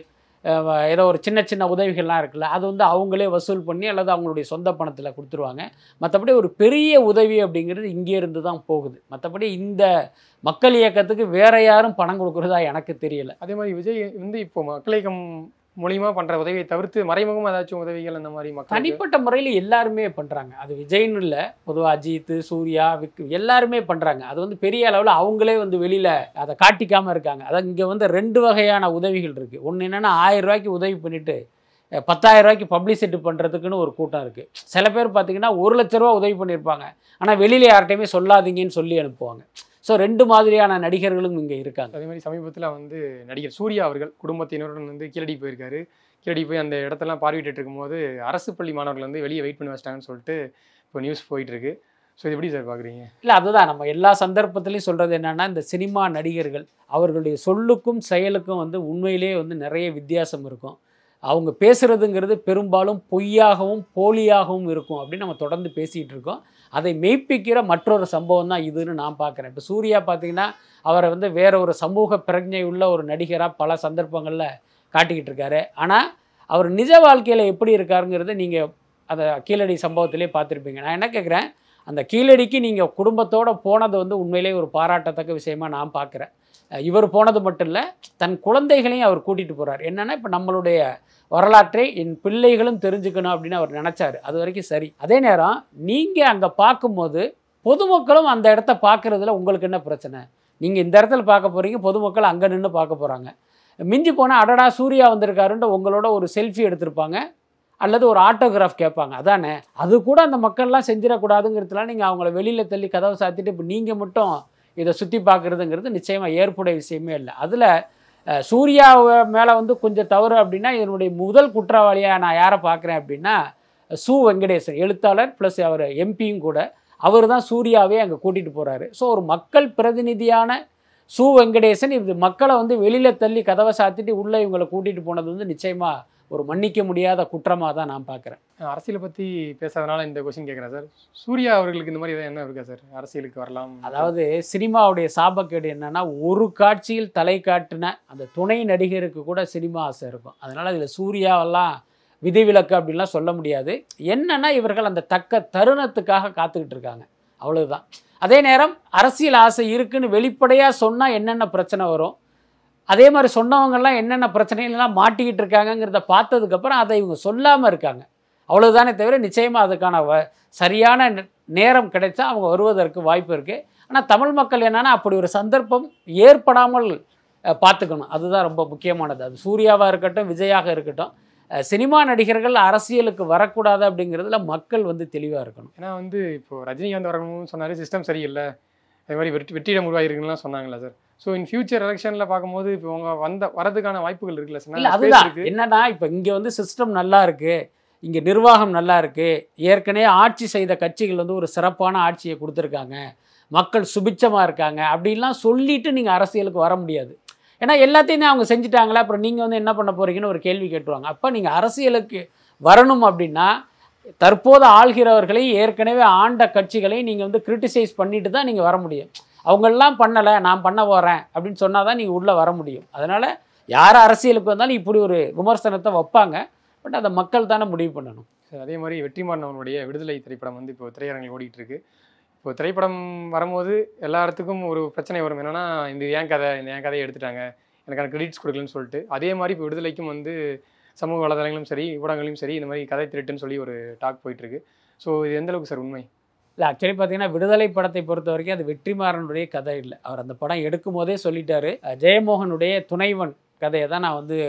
ஏதோ ஒரு சின்ன சின்ன உதவிகள்லாம் இருக்குல்ல, அது வந்து அவங்களே வசூல் பண்ணி அல்லது அவங்களுடைய சொந்த பணத்தில் கொடுத்துருவாங்க. மற்றபடி ஒரு பெரிய உதவி அப்படிங்கிறது இங்கே இருந்து தான் போகுது. மற்றபடி இந்த மக்கள் இயக்கத்துக்கு வேற யாரும் பணம் கொடுக்குறதா எனக்கு தெரியல. அதே மாதிரி விஜய் வந்து இப்போ மக்கள் இயக்கம் மூலியமா பண்ற உதவியை தவிர்த்து மறைமுகமாக ஏதாச்சும் உதவிகள் அந்த மாதிரி மக்கள் தனிப்பட்ட முறையில் எல்லாருமே பண்ணுறாங்க. அது விஜய்னு இல்லை, பொதுவாக அஜித், சூர்யா, விக் எல்லாருமே பண்ணுறாங்க. அது வந்து பெரிய அளவில் அவங்களே வந்து வெளியில் அதை காட்டிக்காமல் இருக்காங்க. அதான் இங்கே வந்து ரெண்டு வகையான உதவிகள் இருக்குது. ஒன்று என்னென்னா ஆயிரம் ரூபாய்க்கு உதவி பண்ணிவிட்டு பத்தாயிரம் ரூபாய்க்கு பப்ளிசிட்டி பண்ணுறதுக்குன்னு ஒரு கூட்டம் இருக்குது. சில பேர் பார்த்திங்கன்னா ஒரு லட்ச ரூபா உதவி பண்ணியிருப்பாங்க, ஆனால் வெளியில் யார்கிட்டையுமே சொல்லாதீங்கன்னு சொல்லி அனுப்புவாங்க. ஸோ ரெண்டு மாதிரியான நடிகர்களும் இங்கே இருக்காங்க. அதே மாதிரி சமீபத்தில் வந்து நடிகர் சூர்யா அவர்கள் குடும்பத்தினருடன் வந்து கீழடி போயிருக்காரு. கீழடி போய் அந்த இடத்தெல்லாம் பார்வையிட்டு இருக்கும்போது அரசு பள்ளி மாணவர்கள் வந்து வெளியே வெயிட் பண்ணி வச்சிட்டாங்கன்னு சொல்லிட்டு இப்போ நியூஸ் போயிட்டு இருக்கு. ஸோ இது எப்படி சார் பார்க்குறீங்க? இல்லை, அதுதான் நம்ம எல்லா சந்தர்ப்பத்திலையும் சொல்கிறது என்னென்னா, இந்த சினிமா நடிகர்கள் அவர்களுடைய சொல்லுக்கும் செயலுக்கும் வந்து உண்மையிலேயே வந்து நிறைய வித்தியாசம் இருக்கும். அவங்க பேசுகிறதுங்கிறது பெரும்பாலும் பொய்யாகவும் போலியாகவும் இருக்கும் அப்படின்னு நம்ம தொடர்ந்து பேசிகிட்டு இருக்கோம். அதை மெய்ப்பிக்கிற மற்றொரு சம்பவம் தான் இதுன்னு நான் பார்க்குறேன். இப்போ சூர்யா பார்த்திங்கன்னா அவரை வந்து வேற ஒரு சமூக பிரஜை உள்ள ஒரு நடிகராக பல சந்தர்ப்பங்களில் காட்டிக்கிட்டு இருக்காரு. ஆனால் அவர் நிஜ வாழ்க்கையில் எப்படி இருக்காருங்கிறத நீங்கள் அதை கீழடி சம்பவத்திலே பார்த்துருப்பீங்க. நான் என்ன கேட்குறேன், அந்த கீழடிக்கு நீங்கள் குடும்பத்தோடு போனது வந்து உண்மையிலே ஒரு பாராட்டத்தக்க விஷயமா நான் பார்க்குறேன். இவர் போனது மட்டும் இல்லை, தன் குழந்தைகளையும் அவர் கூட்டிகிட்டு போகிறார். என்னென்னா, இப்போ நம்மளுடைய வரலாற்றை என் பிள்ளைகளும் தெரிஞ்சுக்கணும் அப்படின்னு அவர் நினச்சார். அது வரைக்கும் சரி. அதே நேரம் நீங்கள் அங்கே பார்க்கும்போது பொதுமக்களும் அந்த இடத்த பார்க்குறதுல உங்களுக்கு என்ன பிரச்சனை? நீங்கள் இந்த இடத்துல பார்க்க போகிறீங்க, பொதுமக்கள் அங்கே நின்று பார்க்க போகிறாங்க. மிஞ்சி போனால் அடடா சூர்யா வந்திருக்காருன்ட்டு உங்களோட ஒரு செல்ஃபி எடுத்திருப்பாங்க அல்லது ஒரு ஆட்டோகிராஃப் கேட்பாங்க. அதானே, அது கூட அந்த மக்கள்லாம் செஞ்சிடக்கூடாதுங்கிறதுலாம் நீங்கள் அவங்கள வெளியில் தள்ளி கதவை சாத்திட்டு இப்போ நீங்கள் மட்டும் இதை சுற்றி பார்க்குறதுங்கிறது நிச்சயமாக ஏற்புடைய விஷயமே இல்லை. அதில் சூர்யா மேலே வந்து கொஞ்சம் தவறு அப்படின்னா, இதனுடைய முதல் குற்றவாளியாக நான் யாரை பார்க்குறேன் அப்படின்னா சு வெங்கடேசன், எழுத்தாளர் ப்ளஸ் அவர் எம்பியும் கூட. அவர் தான் சூர்யாவே அங்கே கூட்டிகிட்டு போகிறாரு. ஸோ ஒரு மக்கள் பிரதிநிதியான சு வெங்கடேசன் இது மக்களை வந்து வெளியில் தள்ளி கதவை சாத்திட்டு உள்ளே இவங்களை கூட்டிகிட்டு போனது வந்து நிச்சயமாக ஒரு மன்னிக்க முடியாத குற்றமாக தான் நான் பார்க்குறேன். அரசியலை பற்றி பேசாதனால இந்த கொஸ்டின் கேட்குறேன் சார். சூர்யா அவர்களுக்கு இந்த மாதிரி என்ன இருக்கா சார், அரசியலுக்கு வரலாம்? அதாவது சினிமாவுடைய சாபக்கேடு என்னென்னா, ஒரு காட்சியில் தலை காட்டின அந்த துணை நடிகருக்கு கூட சினிமா ஆசை இருக்கும். அதனால் இதில் சூர்யாவெல்லாம் விதிவிலக்கு அப்படின்லாம் சொல்ல முடியாது. என்னென்னா, இவர்கள் அந்த தக்க தருணத்துக்காக காத்துக்கிட்டு இருக்காங்க, அவ்வளவுதான். அதே நேரம் அரசியல் ஆசை இருக்குன்னு வெளிப்படையாக சொன்னால் என்னென்ன பிரச்சனை வரும், அதே மாதிரி சொன்னவங்கெல்லாம் என்னென்ன பிரச்சனைகள்லாம் மாட்டிக்கிட்டு இருக்காங்கங்கிறத பார்த்ததுக்கப்புறம் அதை இவங்க சொல்லாமல் இருக்காங்க, அவ்வளோதானே தவிர நிச்சயமாக அதுக்கான வ சரியான நேரம் கிடைச்சா அவங்க வருவதற்கு வாய்ப்பு இருக்குது. ஆனால் தமிழ் மக்கள் என்னென்னா அப்படி ஒரு சந்தர்ப்பம் ஏற்படாமல் பார்த்துக்கணும், அதுதான் ரொம்ப முக்கியமானது. அது சூர்யாவாக இருக்கட்டும், விஜயாக இருக்கட்டும், சினிமா நடிகர்கள் அரசியலுக்கு வரக்கூடாது அப்படிங்கிறதுல மக்கள் வந்து தெளிவாக இருக்கணும். ஏன்னா வந்து இப்போது ரஜினிகாந்த் வரணும்னு சொன்னாலே சிஸ்டம் சரியில்லை, அதே மாதிரி வெற்றி வெற்றிடம் உருவாகிருக்குலாம் சொன்னாங்களா சார்? ஸோ இன் ஃபியூச்சர் எலெக்ஷனில் பார்க்கும்போது இப்போ அவங்க வந்த வரதுக்கான வாய்ப்புகள் இருக்குல்ல சார்? இல்லை, அதுதான் என்னன்னா, இப்போ இங்கே வந்து சிஸ்டம் நல்லா இருக்குது, இங்கே நிர்வாகம் நல்லா இருக்குது, ஏற்கனவே ஆட்சி செய்த கட்சிகள் வந்து ஒரு சிறப்பான ஆட்சியை கொடுத்துருக்காங்க, மக்கள் சுபிட்சமாக இருக்காங்க அப்படின்லாம் சொல்லிவிட்டு நீங்கள் அரசியலுக்கு வர முடியாது. ஏன்னா எல்லாத்தையுமே அவங்க செஞ்சுட்டாங்களா, அப்புறம் நீங்கள் வந்து என்ன பண்ண போகிறீங்கன்னு ஒரு கேள்வி கேட்டுருவாங்க. அப்போ நீங்கள் அரசியலுக்கு வரணும் அப்படின்னா தற்போது ஆள்கிறவர்களை, ஏற்கனவே ஆண்ட கட்சிகளை நீங்கள் வந்து கிரிட்டிசைஸ் பண்ணிட்டு தான் நீங்கள் வர முடியும். அவங்களெலாம் பண்ணலை, நான் பண்ண போகிறேன் அப்படின்னு சொன்னால் தான் நீங்கள் உள்ளே வர முடியும். அதனால் யார் அரசியலுக்கு வந்தாலும் இப்படி ஒரு விமர்சனத்தை வைப்பாங்க. பட் அதை மக்கள் தானே முடிவு பண்ணணும். அதே மாதிரி வெற்றிமாறன் அவனுடைய விடுதலை திரைப்படம் வந்து இப்போ திரையரங்கில் ஓடிட்டு இருக்கு. இப்போ திரைப்படம் வரும்போது எல்லா இடத்துக்கும் ஒரு பிரச்சனை வரும், என்னென்னா இந்த ஏன் கதை இந்த ஏன் கதையை எடுத்துட்டாங்க, எனக்கான கிரெடிட்ஸ் கொடுக்கலன்னு சொல்லிட்டு. அதே மாதிரி இப்போ விடுதலைக்கும் வந்து சமூக வலைதளங்களும் சரி, ஊடகங்களையும் சரி, இந்த மாதிரி கதை திருட்டுன்னு சொல்லி ஒரு டாக் போயிட்டுருக்கு. ஸோ இது எந்த அளவுக்கு சார் உண்மை? இல்லை, ஆக்சுவலி பார்த்தீங்கன்னா விடுதலை படத்தை பொறுத்த வரைக்கும் அது வெற்றிமாறனுடைய கதை இல்லை. அவர் அந்த படம் எடுக்கும் போதே சொல்லிட்டாரு, ஜெயமோகனுடைய துணைவன் கதையை தான் நான் வந்து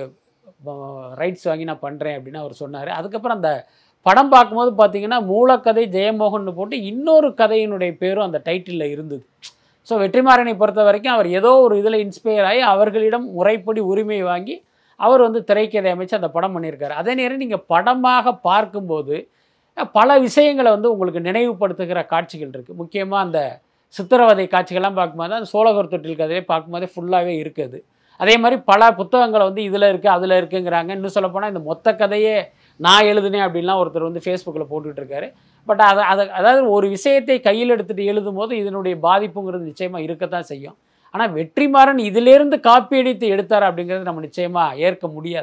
ரைட்ஸ் வாங்கி நான் பண்ணுறேன் அப்படின்னு அவர் சொன்னார். அதுக்கப்புறம் அந்த படம் பார்க்கும்போது பார்த்தீங்கன்னா மூலக்கதை ஜெயமோகன் போட்டு இன்னொரு கதையினுடைய பேரும் அந்த டைட்டிலில் இருந்தது. ஸோ வெற்றிமாறனை பொறுத்த வரைக்கும் அவர் ஏதோ ஒரு இதில் இன்ஸ்பயர் ஆகி அவர்களிடம் முறைப்படி உரிமை வாங்கி அவர் வந்து திரைக்கதை அமைச்சு அந்த படம் பண்ணியிருக்காரு. அதே நேரம் நீங்கள் படமாக பார்க்கும்போது பல விஷயங்களை வந்து உங்களுக்கு நினைவுபடுத்துகிற காட்சிகள் இருக்குது. முக்கியமாக அந்த சித்திரவதை காட்சிகள்லாம் பார்க்கும்போது அந்த சோழகர் தொட்டில் கதையை பார்க்கும்போதே ஃபுல்லாகவே இருக்குது. அதே மாதிரி பல புத்தகங்களை வந்து இதில் இருக்குது அதில் இருக்குங்கிறாங்க. இன்னும் சொல்லப்போனால் இந்த மொத்த கதையே நான் எழுதுனேன் அப்படின்லாம் ஒருத்தர் வந்து ஃபேஸ்புக்கில் போட்டுக்கிட்டு இருக்காரு. பட் அதை அதை அதாவது ஒரு விஷயத்தை கையில் எடுத்துகிட்டு எழுதும் போது இதனுடைய பாதிப்புங்கிறது நிச்சயமாக இருக்கத்தான் செய்யும். ஆனால் வெற்றிமாறன் இதிலேருந்து காப்பி அடித்து எடுத்தார் அப்படிங்கிறது நம்ம நிச்சயமாக ஏற்க முடியாது.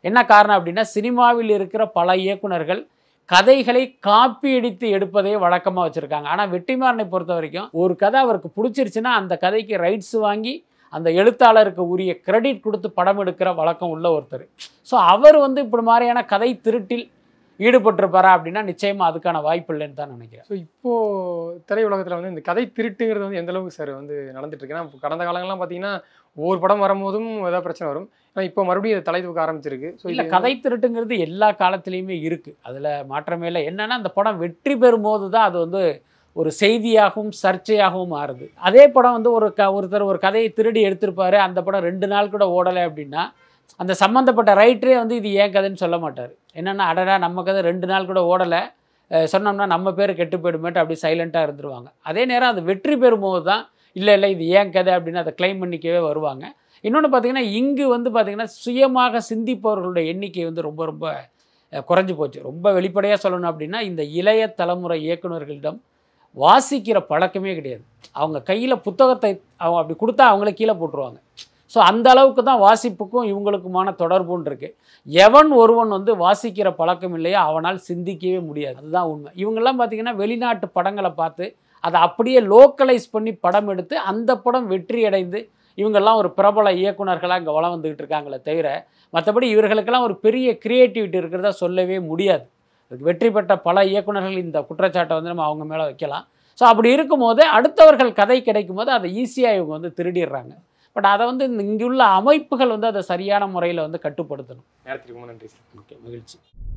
என்ன காரணம் அப்படின்னா, சினிமாவில் இருக்கிற பல இயக்குனர்கள் கதைகளை காப்பி அடித்து எடுப்பதே வழக்கமாக வச்சுருக்காங்க. ஆனால் வெற்றிமாறனை பொறுத்த வரைக்கும் ஒரு கதை அவருக்கு பிடிச்சிருச்சுன்னா அந்த கதைக்கு ரைட்ஸ் வாங்கி அந்த எழுத்தாளருக்கு உரிய கிரெடிட் கொடுத்து படம் எடுக்கிற வழக்கம் உள்ள ஒருத்தர். ஸோ அவர் வந்து இப்படி மாதிரியான கதை திருட்டில் ஈடுபட்டிருப்பாரா அப்படின்னா நிச்சயமாக அதுக்கான வாய்ப்பு இல்லைன்னு தான் நினைக்கிறேன். ஸோ இப்போது திரையுலகத்தில் வந்து இந்த கதை திருட்டுங்கிறது வந்து எந்த அளவுக்கு சார் வந்து நடந்துட்டு இருக்கு? ஏன்னா கடந்த காலங்கள்லாம் பார்த்தீங்கன்னா ஒவ்வொரு படம் வரும்போதும் ஏதாவது பிரச்சனை வரும். ஆனால் இப்போ மறுபடியும் அது தலை தூக்க ஆரம்பிச்சிருக்கு. ஸோ இல்லை, கதை திருட்டுங்கிறது எல்லா காலத்துலேயுமே இருக்குது, அதில் மாற்றமே இல்லை. என்னென்னா அந்த படம் வெற்றி பெறும்போது தான் அது வந்து ஒரு செய்தியாகவும் சர்ச்சையாகவும் மாறுது. அதே படம் வந்து ஒரு க ஒருத்தர் ஒரு கதையை திருடி எடுத்திருப்பாரு, அந்த படம் ரெண்டு நாள் கூட ஓடலை அப்படின்னா அந்த சம்மந்தப்பட்ட ரைட்டரே வந்து இது ஏன் கதைன்னு சொல்ல மாட்டார். என்னென்னா, அடடா நம்ம கதை ரெண்டு நாள் கூட ஓடலை, சொன்னோம்னா நம்ம பேர் கெட்டு போயிடுமேட்டு அப்படி சைலண்ட்டாக இருந்துருவாங்க. அதே நேரம் அது வெற்றி பெறும்போது தான் இல்லை இல்லை இது ஏன் கதை அப்படின்னு அதை கிளைம் பண்ணிக்கவே வருவாங்க. இன்னொன்று பார்த்திங்கன்னா, இங்கு வந்து பார்த்திங்கன்னா சுயமாக சிந்திப்பவர்களுடைய எண்ணிக்கை வந்து ரொம்ப ரொம்ப குறைஞ்சி போச்சு. ரொம்ப வெளிப்படையாக சொல்லணும் அப்படின்னா, இந்த இளைய தலைமுறை இயக்குநர்களிடம் வாசிக்கிற பழக்கமே கிடையாது. அவங்க கையில் புத்தகத்தை அவங்க அப்படி கொடுத்தா அவங்களே கீழே போட்டுருவாங்க. ஸோ அந்த அளவுக்கு தான் வாசிப்புக்கும் இவங்களுக்குமான தொடர்புன்னு இருக்குது. எவன் ஒருவன் வந்து வாசிக்கிற பழக்கம் இல்லையோ அவனால் சிந்திக்கவே முடியாது. அதுதான் உண்மை. இவங்கெல்லாம் பார்த்திங்கன்னா வெளிநாட்டு படங்களை பார்த்து அதை அப்படியே லோக்கலைஸ் பண்ணி படம் எடுத்து அந்த படம் வெற்றி அடைந்து இவங்கெல்லாம் ஒரு பிரபல இயக்குனர்களாக இங்கே வளம் வந்துக்கிட்டு இருக்காங்களே தவிர, மற்றபடி இவர்களுக்கெல்லாம் ஒரு பெரிய கிரியேட்டிவிட்டி இருக்கிறதா சொல்லவே முடியாது. அதுக்கு வெற்றி பெற்ற பல இயக்குனர்கள் இந்த குற்றச்சாட்டை வந்து நம்ம அவங்க மேலே வைக்கலாம். ஸோ அப்படி இருக்கும்போது அடுத்தவர்கள் கதை கிடைக்கும் போது அதை ஈஸியாக இவங்க வந்து திருடிடுறாங்க. பட் அதை வந்து இங்குள்ள அமைப்புகள் வந்து அதை சரியான முறையில் வந்து கட்டுப்படுத்தணும். நேரத்திற்கு நன்றி சார். ஓகே, மகிழ்ச்சி.